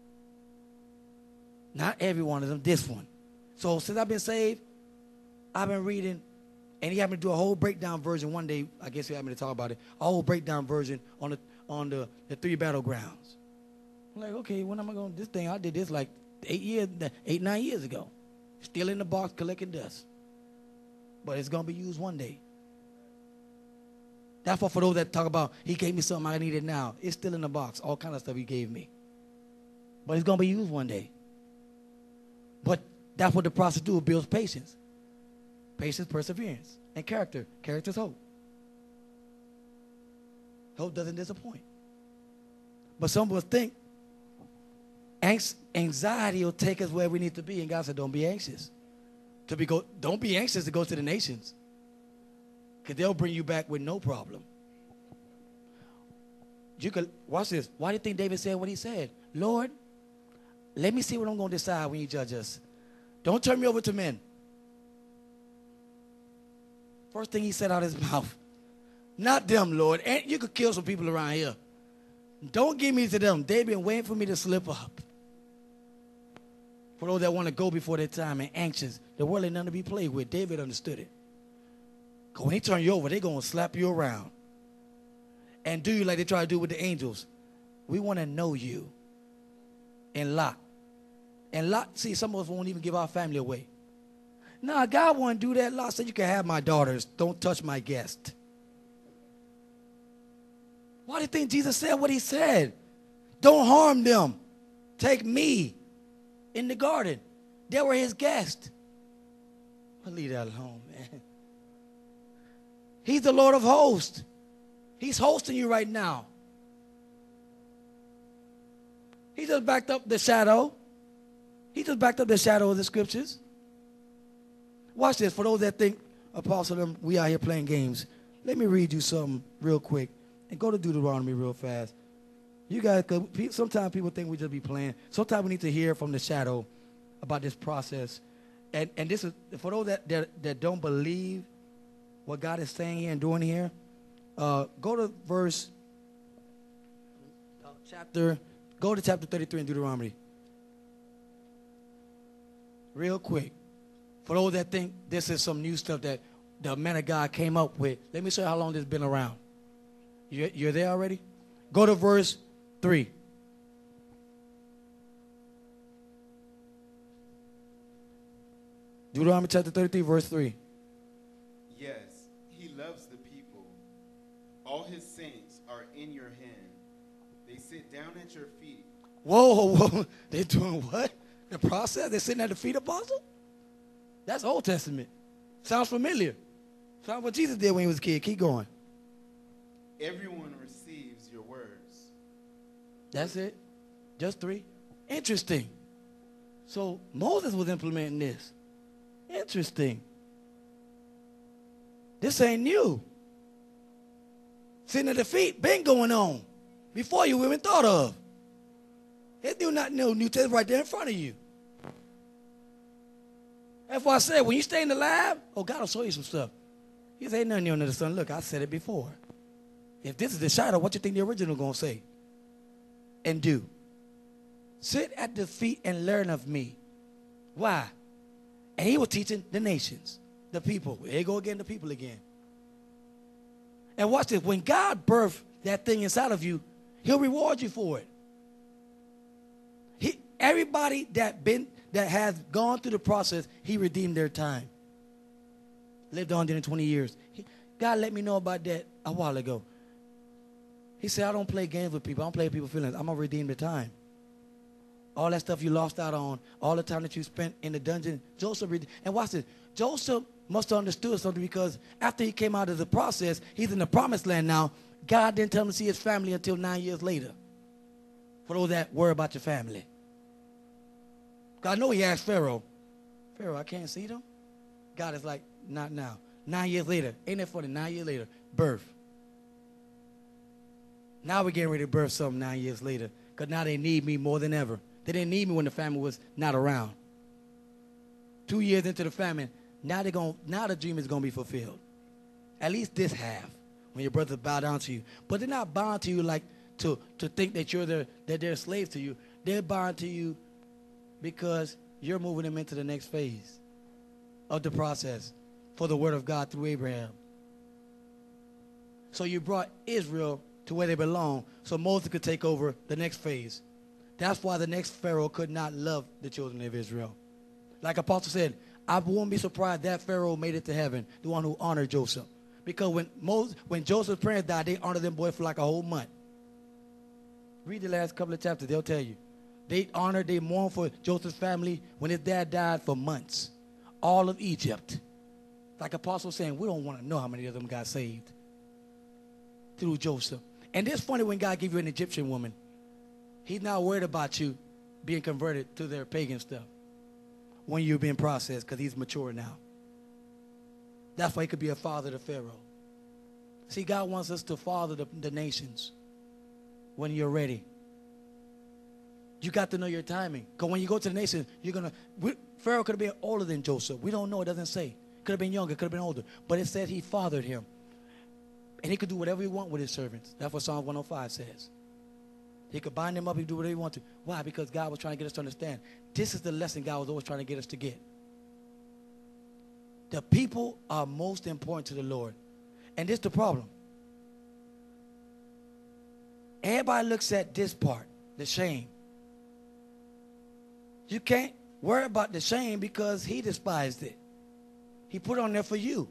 S4: Not every one of them, this one. So since I've been saved, I've been reading, and he had me to do a whole breakdown version one day. I guess he had me to talk about it. A whole breakdown version on the on the, the three battlegrounds. I'm like, okay, when am I going to do this thing? I did this like eight years, eight, nine years ago. Still in the box collecting dust. But it's going to be used one day. That's what for those that talk about, he gave me something I needed now. It's still in the box, all kind of stuff he gave me. But it's going to be used one day. But that's what the process do. It builds patience. Patience, perseverance, and character. Character's hope. Hope doesn't disappoint. But some of us think anxiety will take us where we need to be. And God said, don't be anxious. To be go, don't be anxious to go to the nations. Because they'll bring you back with no problem. You could, watch this. Why do you think David said what he said? Lord, let me see what I'm going to decide when you judge us. Don't turn me over to men. First thing he said out of his mouth. Not them, Lord. And you could kill some people around here. Don't give me to them. They've been waiting for me to slip up. For those that want to go before their time and anxious, the world ain't nothing to be played with. David understood it. Because when he turn you over, they're going to slap you around. And do you like they try to do with the angels. We want to know you. And Lot. And Lot, see, some of us won't even give our family away. Nah, God won't do that. Lot said, you can have my daughters. Don't touch my guest. Why do you think Jesus said what he said? Don't harm them. Take me in the garden. They were his guests. I'll leave that alone, man. He's the Lord of hosts. He's hosting you right now. He just backed up the shadow. He just backed up the shadow of the scriptures. Watch this. For those that think, Apostle, them, we out here playing games, let me read you something real quick. And go to Deuteronomy real fast. You guys, cause sometimes people think we just be playing. Sometimes we need to hear from the shadow about this process. And and this is, for those that, that, that don't believe what God is saying here and doing here, uh, go to verse, uh, chapter, go to chapter thirty-three in Deuteronomy. Real quick. For those that think this is some new stuff that the man of God came up with, let me show you how long this has been around. You're, you're there already? Go to verse three. Deuteronomy chapter thirty-three, verse three.
S3: Yes, he loves the people. All his saints are in your hand. They sit down at your feet.
S4: Whoa, whoa, they're doing what? The process? They're sitting at the feet of apostle? That's Old Testament. Sounds familiar. Sounds what Jesus did when he was a kid. Keep going.
S3: Everyone receives your words.
S4: That's it. Just three. Interesting. So Moses was implementing this. Interesting. This ain't new. Sitting at the feet, been going on before you even thought of. It's new, not new. New Testament right there in front of you. That's why I said, when you stay in the lab, oh, God will show you some stuff. He said, ain't nothing new under the sun. Look, I said it before. If this is the shadow, what you think the original going to say and do? Sit at the feet and learn of me. Why? And he was teaching the nations, the people. There you go again, the people again. And watch this. When God birthed that thing inside of you, he'll reward you for it. He, everybody that been that has gone through the process, he redeemed their time. Lived on in twenty years. He, God let me know about that a while ago. He said, I don't play games with people. I don't play with people's feelings. I'm going to redeem the time. All that stuff you lost out on, all the time that you spent in the dungeon, Joseph, and watch this. Joseph must have understood something, because after he came out of the process, he's in the promised land now. God didn't tell him to see his family until nine years later. For those that worry about your family. God know he asked Pharaoh, Pharaoh, I can't see them. God is like, not now. Nine years later. Ain't that funny? Nine years later, birth. Now we're getting ready to birth something nine years later, because now they need me more than ever. They didn't need me when the family was not around. Two years into the famine, now they're going. Now the dream is going to be fulfilled. At least this half, when your brothers bow down to you. But they're not bound to you like to, to think that you're their, that they're slaves to you. They're bound to you because you're moving them into the next phase of the process for the word of God through Abraham. So you brought Israel to where they belong so Moses could take over the next phase. That's why the next Pharaoh could not love the children of Israel. Like Apostle said, I won't be surprised that Pharaoh made it to heaven, the one who honored Joseph. Because when Moses, when Joseph's parents died, they honored them boy for like a whole month. Read the last couple of chapters, they'll tell you. They honored, they mourned for Joseph's family when his dad died for months. All of Egypt. Like Apostle saying, we don't want to know how many of them got saved through Joseph. And it's funny when God gives you an Egyptian woman. He's not worried about you being converted to their pagan stuff when you're being processed, because he's mature now. That's why he could be a father to Pharaoh. See, God wants us to father the, the nations when you're ready. You got to know your timing. Because when you go to the nation, you're going to... Pharaoh could have been older than Joseph. We don't know. It doesn't say. Could have been younger. Could have been older. But it said he fathered him. And he could do whatever he want with his servants. That's what Psalm one oh five says. He could bind them up. He could do whatever he wanted to. Why? Because God was trying to get us to understand. This is the lesson God was always trying to get us to get. The people are most important to the Lord. And this is the problem. Everybody looks at this part, the shame. You can't worry about the shame because he despised it. He put it on there for you.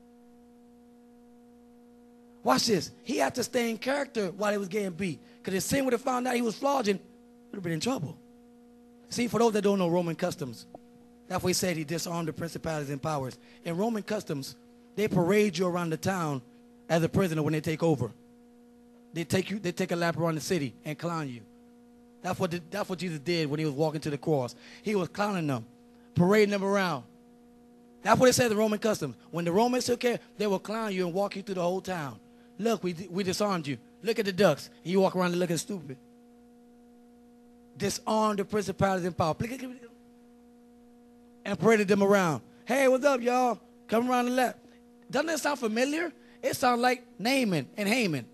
S4: Watch this. He had to stay in character while he was getting beat. Because if sin would have found out he was flogging, he would have been in trouble. See, for those that don't know Roman customs, that's why he said he disarmed the principalities and powers. In Roman customs, They parade you around the town as a prisoner when they take over. They take you, they take a lap around the city and clown you. That's what, the, that's what Jesus did when he was walking to the cross. He was clowning them, parading them around. That's what it said in the Roman customs. When the Romans took care, they would clown you and walk you through the whole town. Look, we, we disarmed you. Look at the ducks. And you walk around and looking stupid. Disarmed the principalities and power. And paraded them around. Hey, what's up, y'all? Come around the left. Doesn't that sound familiar? It sounds like Naaman and Haman.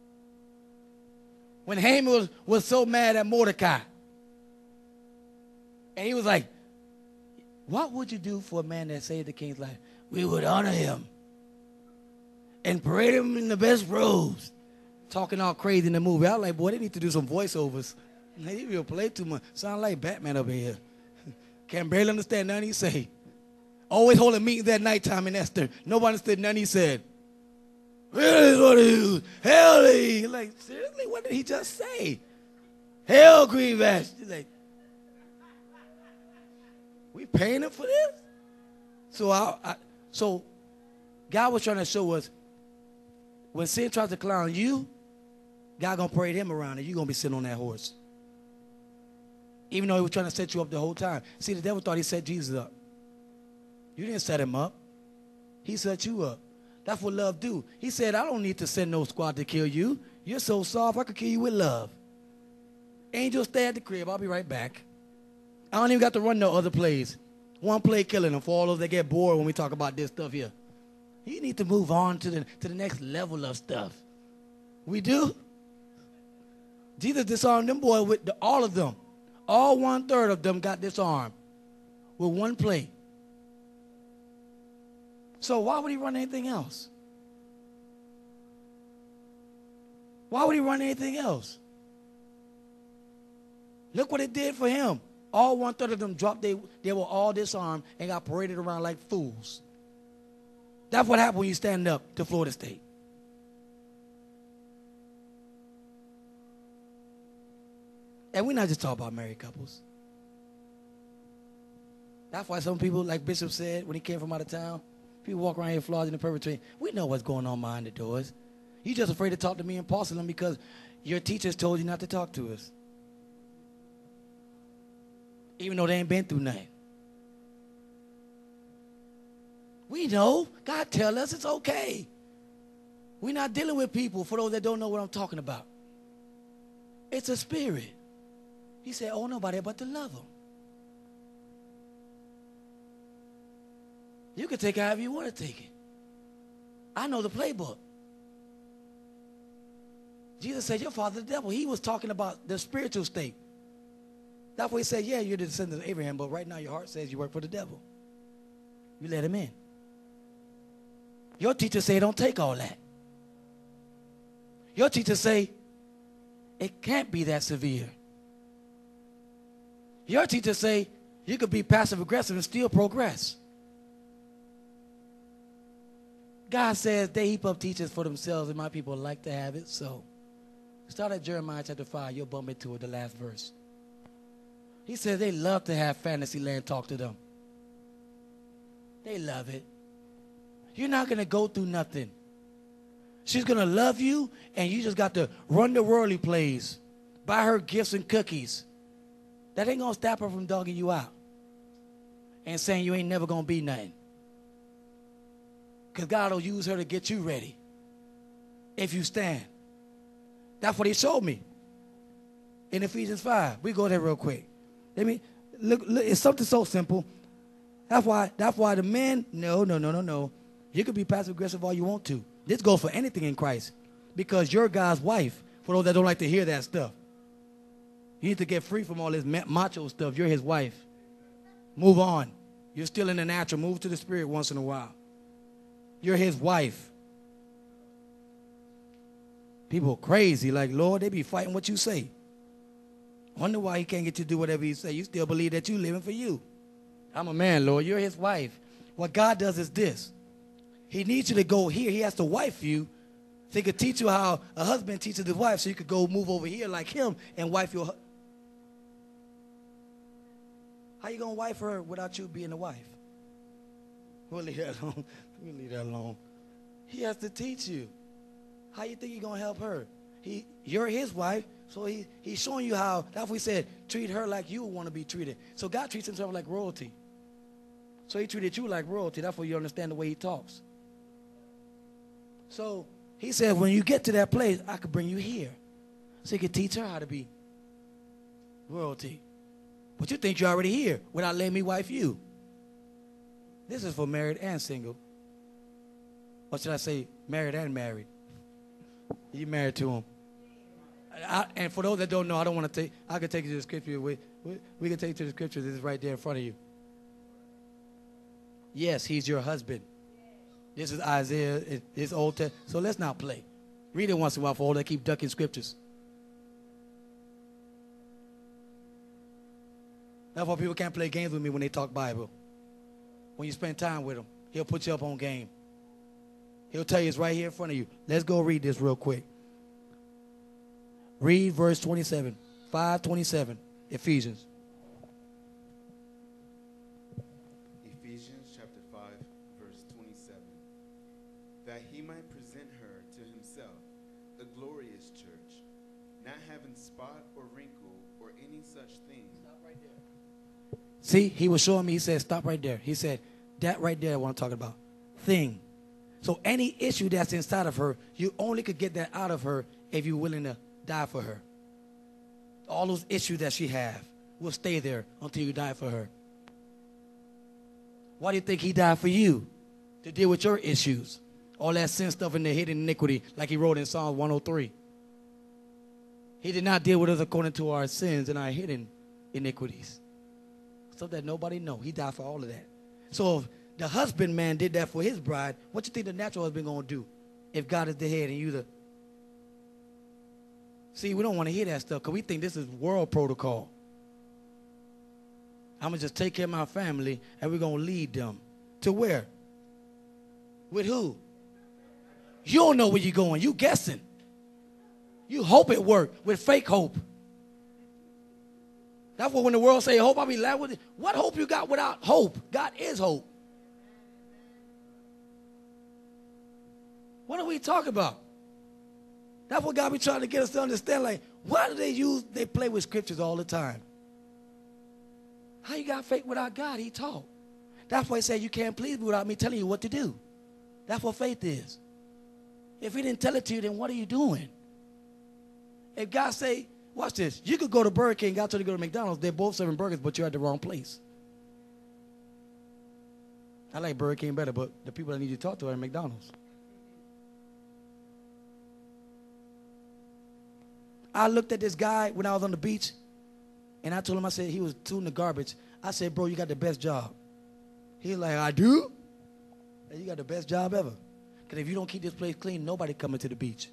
S4: When Haman was, was so mad at Mordecai. And he was like, what would you do for a man that saved the king's life? We would honor him and parade him in the best robes. Talking all crazy in the movie. I was like, boy, they need to do some voiceovers. They will play too much. Sound like Batman up in here. Can't barely understand nothing he say. Always holding meetings at nighttime in Esther. Nobody understood nothing he said. Really, what are you? Hell, like, seriously, what did he just say? Hell, Green Vash. Like, we paying him for this? So, I, I, so God was trying to show us, when sin tries to clown you, God gonna parade him around, and you're gonna be sitting on that horse. Even though he was trying to set you up the whole time. See, the devil thought he set Jesus up. You didn't set him up. He set you up. That's what love do. He said, I don't need to send no squad to kill you. You're so soft, I could kill you with love. Angel, stay at the crib. I'll be right back. I don't even got to run no other plays. One play killing them for all those that get bored when we talk about this stuff here. You need to move on to the, to the next level of stuff. We do. Jesus disarmed them boys with the, all of them. All one-third of them got disarmed with one play. So why would he run anything else? Why would he run anything else? Look what it did for him. All one-third of them dropped. They, they were all disarmed and got paraded around like fools. That's what happened when you stand up to Florida State. And we're not just talking about married couples. That's why some people, like Bishop said when he came from out of town, people walk around here flogging the perpetrator. We know what's going on behind the doors. You're just afraid to talk to me in porcelain because your teachers told you not to talk to us. Even though they ain't been through nothing. We know. God tell us it's okay. We're not dealing with people, for those that don't know what I'm talking about. It's a spirit. He said, oh, nobody but to love them. You can take it however you want to take it. I know the playbook. Jesus said, your father the devil. He was talking about the spiritual state. That's why he said, yeah, you're the descendant of Abraham, but right now your heart says you work for the devil. You let him in. Your teacher say don't take all that. Your teacher say it can't be that severe. Your teacher say you could be passive aggressive and still progress. God says they heap up teachers for themselves, and my people like to have it. So start at Jeremiah chapter five. You'll bump into it, the last verse. He says they love to have Fantasyland talk to them. They love it. You're not going to go through nothing. She's going to love you, and you just got to run the worldly plays. Buy her gifts and cookies. That ain't going to stop her from dogging you out and saying you ain't never going to be nothing. Because God will use her to get you ready if you stand. That's what he showed me in Ephesians five. We go there real quick. Let me look, look. It's something so simple. That's why. That's why the men. No, no, no, no, no. You can be passive aggressive all you want to. This goes for anything in Christ, because you're God's wife. For those that don't like to hear that stuff, you need to get free from all this macho stuff. You're his wife. Move on. You're still in the natural. Move to the spirit once in a while. You're his wife. People are crazy. Like, Lord, they be fighting what you say. Wonder why he can't get you to do whatever he say. You still believe that you living for you. I'm a man, Lord. You're his wife. What God does is this. He needs you to go here. He has to wife you so he could teach you how a husband teaches his wife, so you could go move over here like him and wife your husband. How you going to wife her without you being the wife? We'll leave that alone. We leave that alone. He has to teach you. How you think he's going to help her? He, you're his wife, so he, he's showing you how. That's what we said, treat her like you want to be treated. So God treats himself like royalty. So he treated you like royalty. That's why you understand the way he talks. So he said, when you get to that place, I could bring you here. So you can teach her how to be royalty. But you think you're already here without letting me wife you. This is for married and single. Or should I say married and married? You married to him. I, and for those that don't know, I don't want to take, I can take you to the scripture. We, we, we can take you to the scripture. This is right there in front of you. Yes, he's your husband. This is Isaiah. It, it's Old Testament. So let's not play. Read it once in a while for all that keep ducking scriptures. That's why people can't play games with me when they talk Bible. When you spend time with him, he'll put you up on game. He'll tell you it's right here in front of you. Let's go read this real quick. Read verse twenty-seven. five twenty-seven. Ephesians.
S3: Ephesians chapter five, verse twenty-seven. That he might present her to himself, a glorious church, not having spot or wrinkle or any such thing.
S4: Stop right there. See, he was showing me, he said, stop right there. He said, that right there I want to talk about. Thing. So any issue that's inside of her, you only could get that out of her if you're willing to die for her. All those issues that she have will stay there until you die for her. Why do you think he died for you? To deal with your issues. All that sin stuff in the hidden iniquity, like he wrote in Psalm one oh three. He did not deal with us according to our sins and our hidden iniquities. Stuff that nobody know. He died for all of that. So if the husband man did that for his bride, what you think the natural husband going to do if God is the head and you the... See, we don't want to hear that stuff because we think this is world protocol. I'm going to just take care of my family and we're going to lead them. To where? With who? You don't know where you're going. You guessing. You hope it work with fake hope. That's what when the world say hope, I be laughing with it. What hope you got without hope? God is hope. What are we talking about? That's what God be trying to get us to understand. Like, why do they use, they play with scriptures all the time? How you got faith without God? He taught. That's why he said you can't please me without me telling you what to do. That's what faith is. If he didn't tell it to you, then what are you doing? If God say, watch this, you could go to Burger King, God told you to go to McDonald's, they're both serving burgers, but you're at the wrong place. I like Burger King better, but the people that need you to talk to are at McDonald's. I looked at this guy when I was on the beach, and I told him, I said, he was tooting the garbage. I said, bro, you got the best job. He was like, I do? Hey, you got the best job ever. Because if you don't keep this place clean, nobody coming to the beach.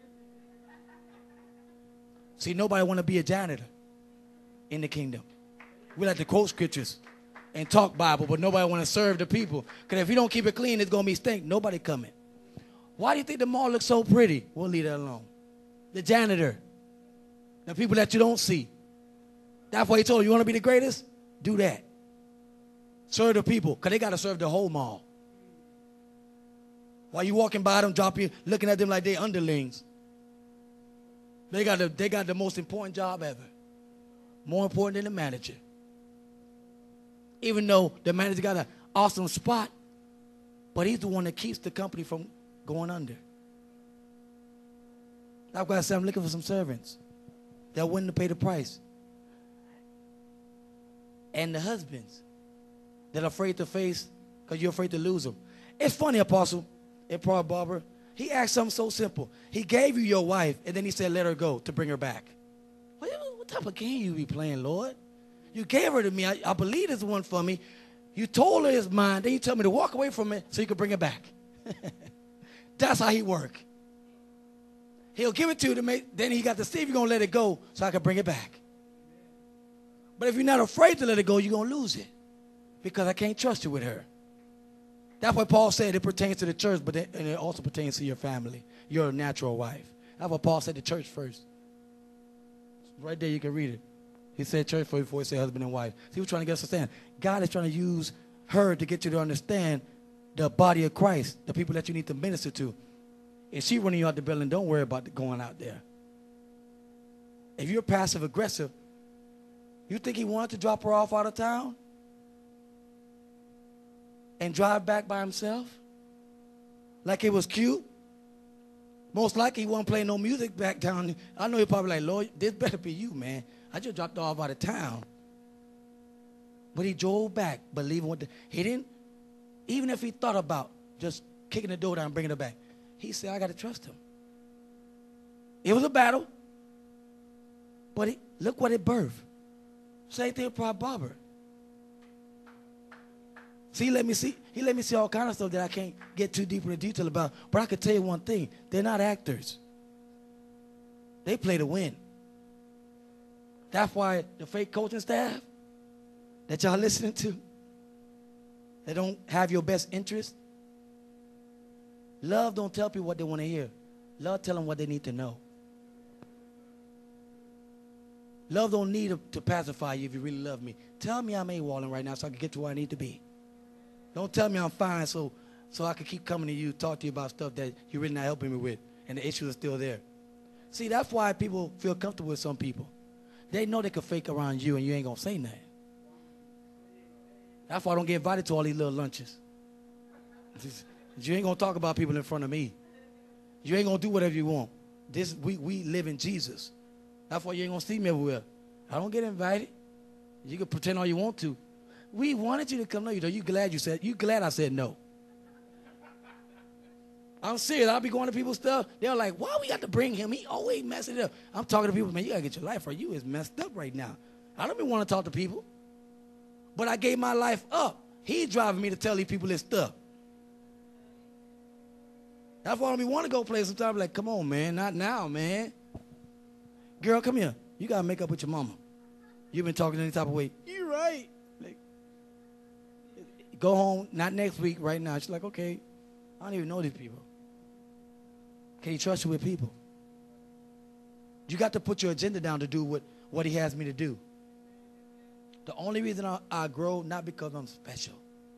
S4: See, nobody want to be a janitor in the kingdom. We like to quote scriptures and talk Bible, but nobody want to serve the people. Because if you don't keep it clean, it's going to be stink. Nobody coming. Why do you think the mall looks so pretty? We'll leave that alone. The janitor. The people that you don't see. That's why he told you, you want to be the greatest? Do that. Serve the people, because they got to serve the whole mall. While you walking by them, dropping, looking at them like they underlings. They got, the, they got the most important job ever. More important than the manager. Even though the manager got an awesome spot, but he's the one that keeps the company from going under. That's why I said I'm looking for some servants that are willing to pay the price. And the husbands that are afraid to face because you're afraid to lose them. It's funny, Apostle, and Paul Barber, he asked something so simple. He gave you your wife, and then he said, let her go to bring her back. What, what type of game you be playing, Lord? You gave her to me. I, I believe this one for me. You told her it's mine. Then you tell me to walk away from it so you can bring it back. That's how he work. He'll give it to you to make, then he got to see if you're going to let it go so I can bring it back. But if you're not afraid to let it go, you're going to lose it because I can't trust you with her. That's what Paul said. It pertains to the church, but it, and it also pertains to your family, your natural wife. That's what Paul said, the church first. Right there, you can read it. He said church first before he said husband and wife. See, he was trying to get us to understand. God is trying to use her to get you to understand the body of Christ, the people that you need to minister to. If she running you out the building, don't worry about going out there. If you're passive aggressive, you think he wanted to drop her off out of town and drive back by himself like it was cute? Most likely he wasn't playing no music back down. I know you're probably like, Lord, this better be you, man. I just dropped her off out of town. But he drove back, believing what the, he didn't, even if he thought about just kicking the door down and bringing her back, he said, I got to trust him. It was a battle, but it, look what it birthed. Same thing with Prop Barber. See, he let me see, he let me see all kind of stuff that I can't get too deep into detail about. But I can tell you one thing, they're not actors. They play to win. That's why the fake coaching staff that y'all listening to, they don't have your best interest. Love don't tell people what they want to hear. Love tell them what they need to know. Love don't need to, to pacify you if you really love me. Tell me I'm AWOLing right now so I can get to where I need to be. Don't tell me I'm fine so, so I can keep coming to you, talk to you about stuff that you're really not helping me with, and the issue is still there. See, that's why people feel comfortable with some people. They know they can fake around you and you ain't going to say nothing. That's why I don't get invited to all these little lunches. You ain't going to talk about people in front of me. You ain't going to do whatever you want. This we, we live in Jesus. That's why you ain't going to see me everywhere. I don't get invited. You can pretend all you want to. We wanted you to come. No, you know, you glad you said, you glad I said no. I'm serious. I'll be going to people's stuff. They're like, why we got to bring him? He always messing it up. I'm talking to people, man, you got to get your life right. You is messed up right now. I don't even want to talk to people. But I gave my life up. He's driving me to tell these people this stuff. That's why I don't want to go play sometimes. I'm like, come on, man, not now, man. Girl, come here. You got to make up with your mama. You've been talking any type of way. You're right. Like, go home, not next week, right now. She's like, okay, I don't even know these people. Can he trust you with people? You got to put your agenda down to do what, what he has me to do. The only reason I, I grow, not because I'm special.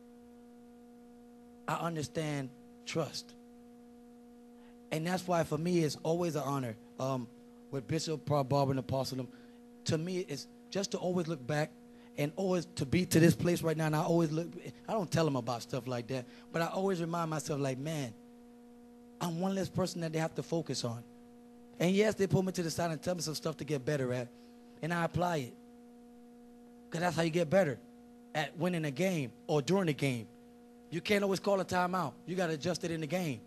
S4: I understand trust. And that's why for me it's always an honor. Um, with Bishop, Prop Barber, and Apostle, to me it's just to always look back and always to be to this place right now. And I always look, I don't tell them about stuff like that, but I always remind myself like, man, I'm one less person that they have to focus on. And yes, they pull me to the side and tell me some stuff to get better at, and I apply it. Because that's how you get better at winning a game or during the game. You can't always call a timeout. You got to adjust it in the game.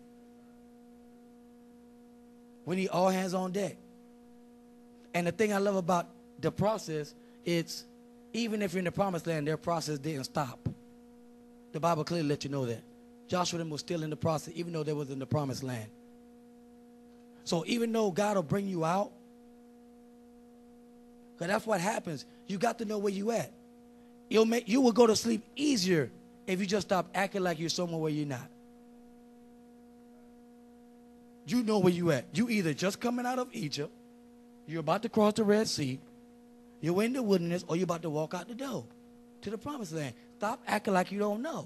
S4: We need all hands on deck. And the thing I love about the process, it's even if you're in the promised land, their process didn't stop. The Bible clearly let you know that. Joshua and them was still in the process, even though they was in the promised land. So even though God will bring you out, because that's what happens. You got to know where you at. You'll make, you will go to sleep easier if you just stop acting like you're somewhere where you're not. You know where you at. You either just coming out of Egypt, you're about to cross the Red Sea, you're in the wilderness, or you're about to walk out the door to the promised land. Stop acting like you don't know.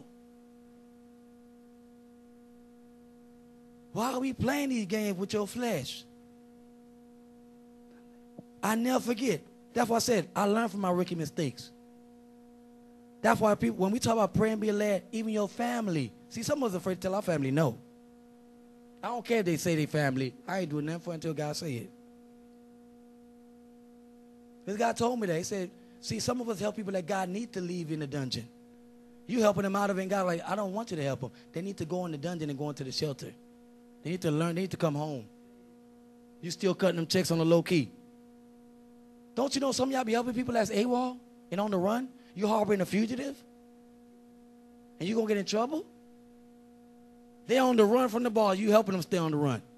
S4: Why are we playing these games with your flesh? I never forget. That's why I said I learned from my rookie mistakes. That's why people, when we talk about praying, be led, even your family. See, some of us are afraid to tell our family no. I don't care if they say they family. I ain't doing nothing for it until God say it. This guy told me that. He said, see, some of us help people that God need to leave in the dungeon. You helping them out of it, and God like, I don't want you to help them. They need to go in the dungeon and go into the shelter. They need to learn. They need to come home. You still cutting them checks on the low key. Don't you know some of y'all be helping people that's AWOL and on the run? You harboring a fugitive? And you going to get in trouble? They're on the run from the ball. You helping them stay on the run.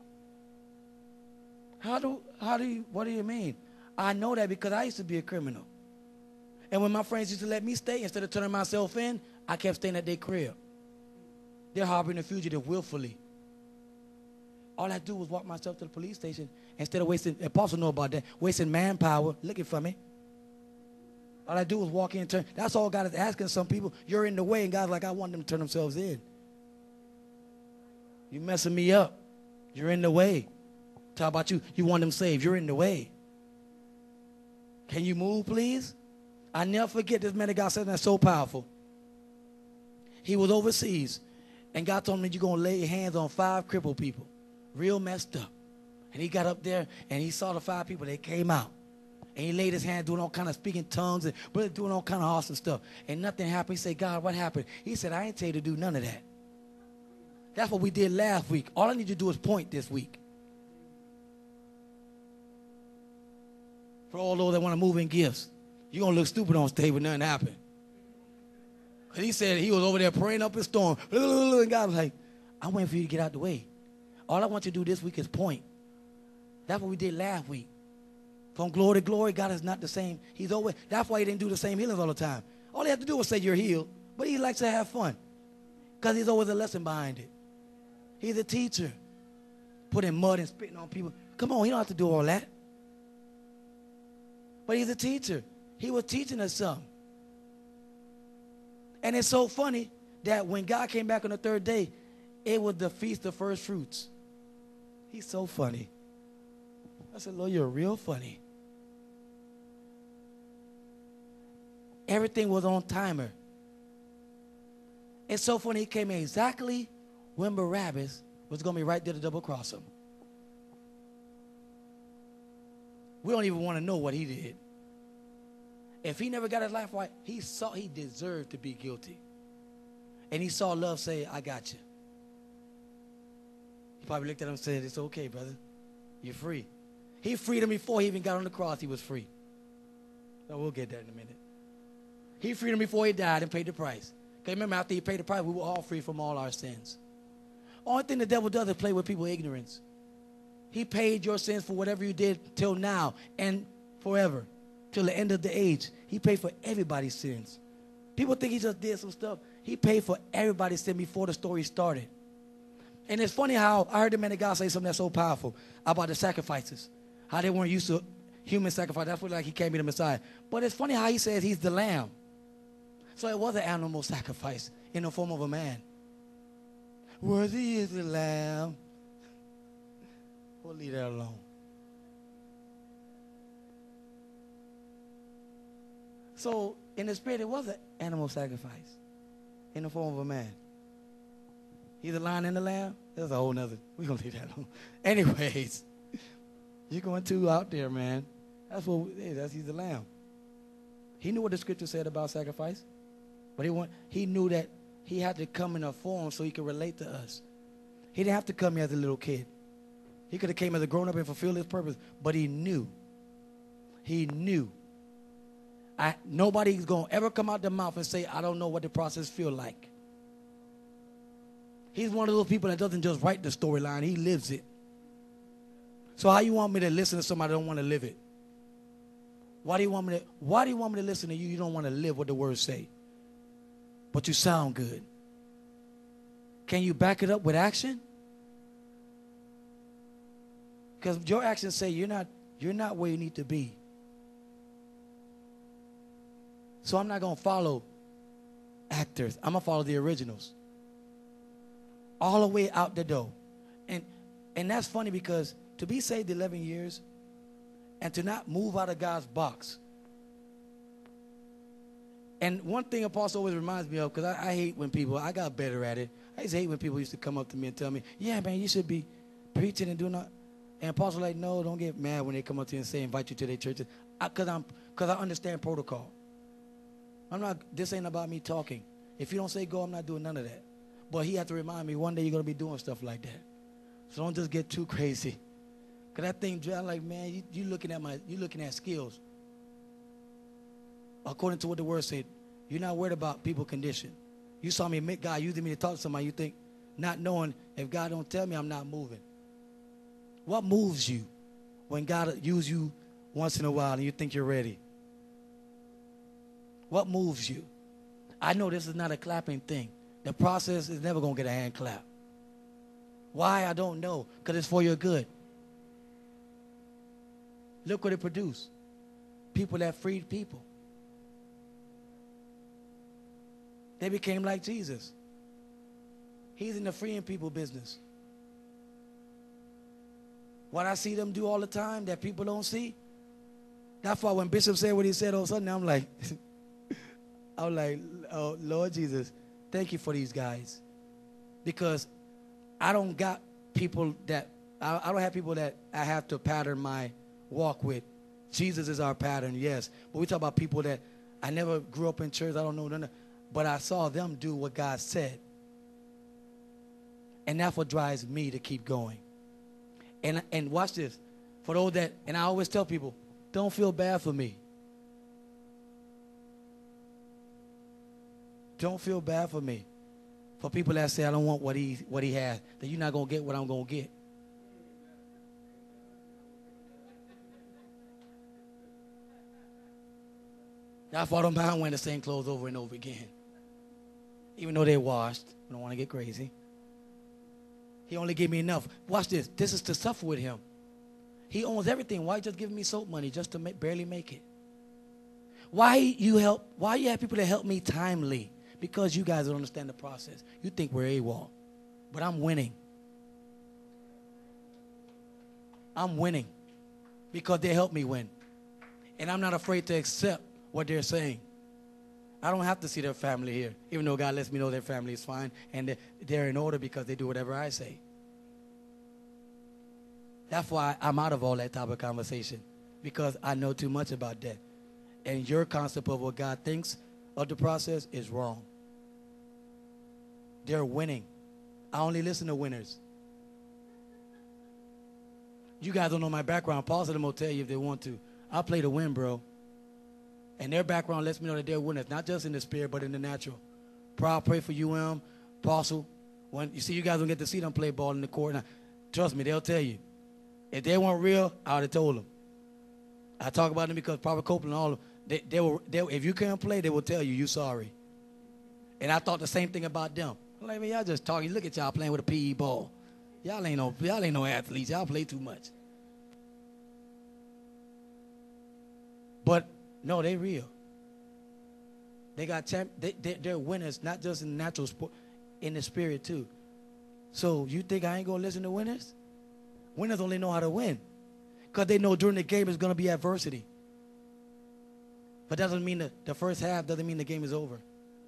S4: How do, how do you, what do you mean? I know that because I used to be a criminal. And when my friends used to let me stay, instead of turning myself in, I kept staying at their crib. They're harboring a fugitive willfully. All I do was walk myself to the police station instead of wasting, Apostle know about that, wasting manpower looking for me. All I do is walk in and turn. That's all God is asking some people. You're in the way, and God's like, I want them to turn themselves in. You messing me up. You're in the way. Talk about you. You want them saved. You're in the way. Can you move, please? I never forget this man of God said that's so powerful. He was overseas, and God told him that you're going to lay hands on five crippled people, real messed up. And he got up there, and he saw the five people. They came out. And he laid his hand doing all kind of speaking tongues and really doing all kind of awesome stuff. And nothing happened. He said, God, what happened? He said, I ain't tell you to do none of that. That's what we did last week. All I need you to do is point this week. For all those that want to move in gifts, you're going to look stupid on stage when nothing happened. Because he said he was over there praying up a storm. And God was like, I'm waiting for you to get out the way. All I want you to do this week is point. That's what we did last week. From glory to glory, God is not the same. He's always, that's why he didn't do the same healings all the time. All he had to do was say you're healed. But he likes to have fun. Because there's always a lesson behind it. He's a teacher. Putting mud and spitting on people. Come on, he don't have to do all that. But he's a teacher. He was teaching us something. And it's so funny that when God came back on the third day, it was the feast of first fruits. He's so funny. I said, Lord, you're real funny. Everything was on timer. It's so funny he came in exactly when Barabbas was going to be right there to double cross him. We don't even want to know what he did. If he never got his life right, he saw he deserved to be guilty. And he saw love say, I got you. He probably looked at him and said, it's okay, brother. You're free. He freed him before he even got on the cross. He was free. So we'll get that in a minute. He freed him before he died and paid the price. Okay, remember, after he paid the price, we were all free from all our sins. Only thing the devil does is play with people's ignorance. He paid your sins for whatever you did till now and forever, till the end of the age. He paid for everybody's sins. People think he just did some stuff. He paid for everybody's sin before the story started. And it's funny how I heard the man of God say something that's so powerful about the sacrifices, how they weren't used to human sacrifice. That's what like he can't be the Messiah. But it's funny how he says he's the lamb. So it was an animal sacrifice in the form of a man. Worthy is the lamb. We'll leave that alone. So in the spirit, it was an animal sacrifice in the form of a man. He's the lion and the lamb. That's a whole nother. We're going to leave that alone. Anyways, you're going too out there, man. That's what hey, that's he's the lamb. He knew what the scripture said about sacrifice. But he want, he knew that he had to come in a form so he could relate to us. He didn't have to come here as a little kid. He could have came as a grown-up and fulfilled his purpose. But he knew. He knew. I, nobody's going to ever come out their mouth and say, I don't know what the process feel like. He's one of those people that doesn't just write the storyline. He lives it. So how you want me to listen to somebody that don't want to live it? Why do you want me to, why do you want me to listen to you? You don't want to live what the words say. But you sound good. Can you back it up with action? Because your actions say you're not, you're not where you need to be. So I'm not going to follow actors. I'm going to follow the originals. All the way out the door. And, and that's funny because to be saved eleven years and to not move out of God's box. And one thing Apostle always reminds me of, because I, I hate when people, I got better at it. I used to hate when people used to come up to me and tell me, yeah, man, you should be preaching and doing that. And Apostle like, no, don't get mad when they come up to you and say, invite you to their churches. Because I'm, because I understand protocol. I'm not, this ain't about me talking. If you don't say go, I'm not doing none of that. But he had to remind me, one day you're going to be doing stuff like that. So don't just get too crazy. Because that thing, I'm like, man, you, you looking at my, you looking at skills. According to what the word said, you're not worried about people's condition. You saw me, God using me to talk to somebody, you think, not knowing if God don't tell me, I'm not moving. What moves you when God uses you once in a while and you think you're ready? What moves you? I know this is not a clapping thing. The process is never going to get a hand clap. Why? I don't know. Because it's for your good. Look what it produced. People that freed people. They became like Jesus. He's in the freeing people business. What I see them do all the time that people don't see. That's why when Bishop said what he said all of a sudden, I'm like, I'm like, oh, Lord Jesus, thank you for these guys. Because I don't got people that, I, I don't have people that I have to pattern my walk with. Jesus is our pattern, yes. But we talk about people that I never grew up in church, I don't know none of, but I saw them do what God said. And that's what drives me to keep going. And and watch this. For those that, and I always tell people, don't feel bad for me. Don't feel bad for me. For people that say I don't want what he what he has, that you're not gonna get what I'm gonna get. That's why I don't mind wearing the same clothes over and over again. Even though they're washed. I don't want to get crazy. He only gave me enough. Watch this. This is to suffer with him. He owns everything. Why just give me soap money just to make, barely make it? Why you help? Why you have people that help me timely? Because you guys don't understand the process. You think we're AWOL. But I'm winning. I'm winning. Because they help me win. And I'm not afraid to accept what they're saying. I don't have to see their family here, even though God lets me know their family is fine and they're in order because they do whatever I say. That's why I'm out of all that type of conversation, because I know too much about that. And your concept of what God thinks of the process is wrong. They're winning. I only listen to winners. You guys don't know my background. Pause them will tell you if they want to. I play to win, bro. And their background lets me know that they're winners, not just in the spirit, but in the natural. Proud, pray for U M, Apostle. When you see you guys don't get to see them play ball in the court. Now, trust me, they'll tell you. If they weren't real, I would have told them. I talk about them because Prophet Copeland and all of them, they, they will, they, if you can't play, they will tell you, you sorry. And I thought the same thing about them. I'm like, man, y'all just talking. Look at y'all playing with a P E ball. Y'all ain't no, y'all ain't no athletes. Y'all play too much. But no, they real. They got champ. They, they, they're winners, not just in the natural sport, in the spirit too. So you think I ain't gonna listen to winners? Winners only know how to win, because they know during the game is gonna be adversity. But that doesn't mean that the first half doesn't mean the game is over.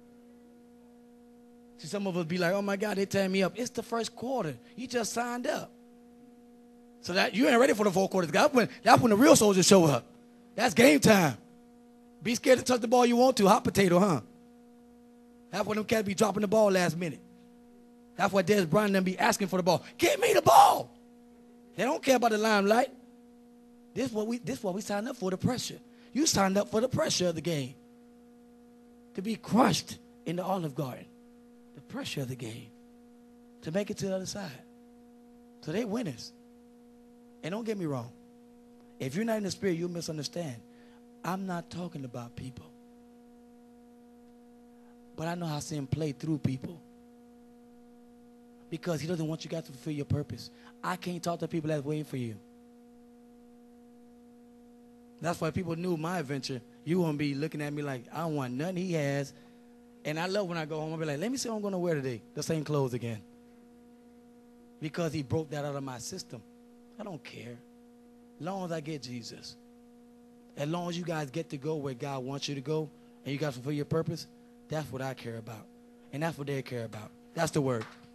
S4: See, some of us be like, "Oh my God, they tearing me up." It's the first quarter. You just signed up, so that you ain't ready for the fourth quarter. That's when that's when the real soldiers show up. That's game time. Be scared to touch the ball you want to. Hot potato, huh? That's when them cats be dropping the ball last minute. That's why Des Bryant and them be asking for the ball. Give me the ball. They don't care about the limelight. This is what we, this is what we signed up for, the pressure. You signed up for the pressure of the game. To be crushed in the Olive Garden. The pressure of the game. To make it to the other side. So they winners. And don't get me wrong. If you're not in the spirit, you'll misunderstand. I'm not talking about people. But I know how sin play through people. Because he doesn't want you guys to fulfill your purpose. I can't talk to people that's waiting for you. That's why people knew my adventure. You won't be looking at me like, I don't want nothing he has. And I love when I go home, I'll be like, let me see what I'm going to wear today. The same clothes again. Because he broke that out of my system. I don't care. As long as I get Jesus. As long as you guys get to go where God wants you to go and you guys fulfill your purpose, that's what I care about. And that's what they care about. That's the word.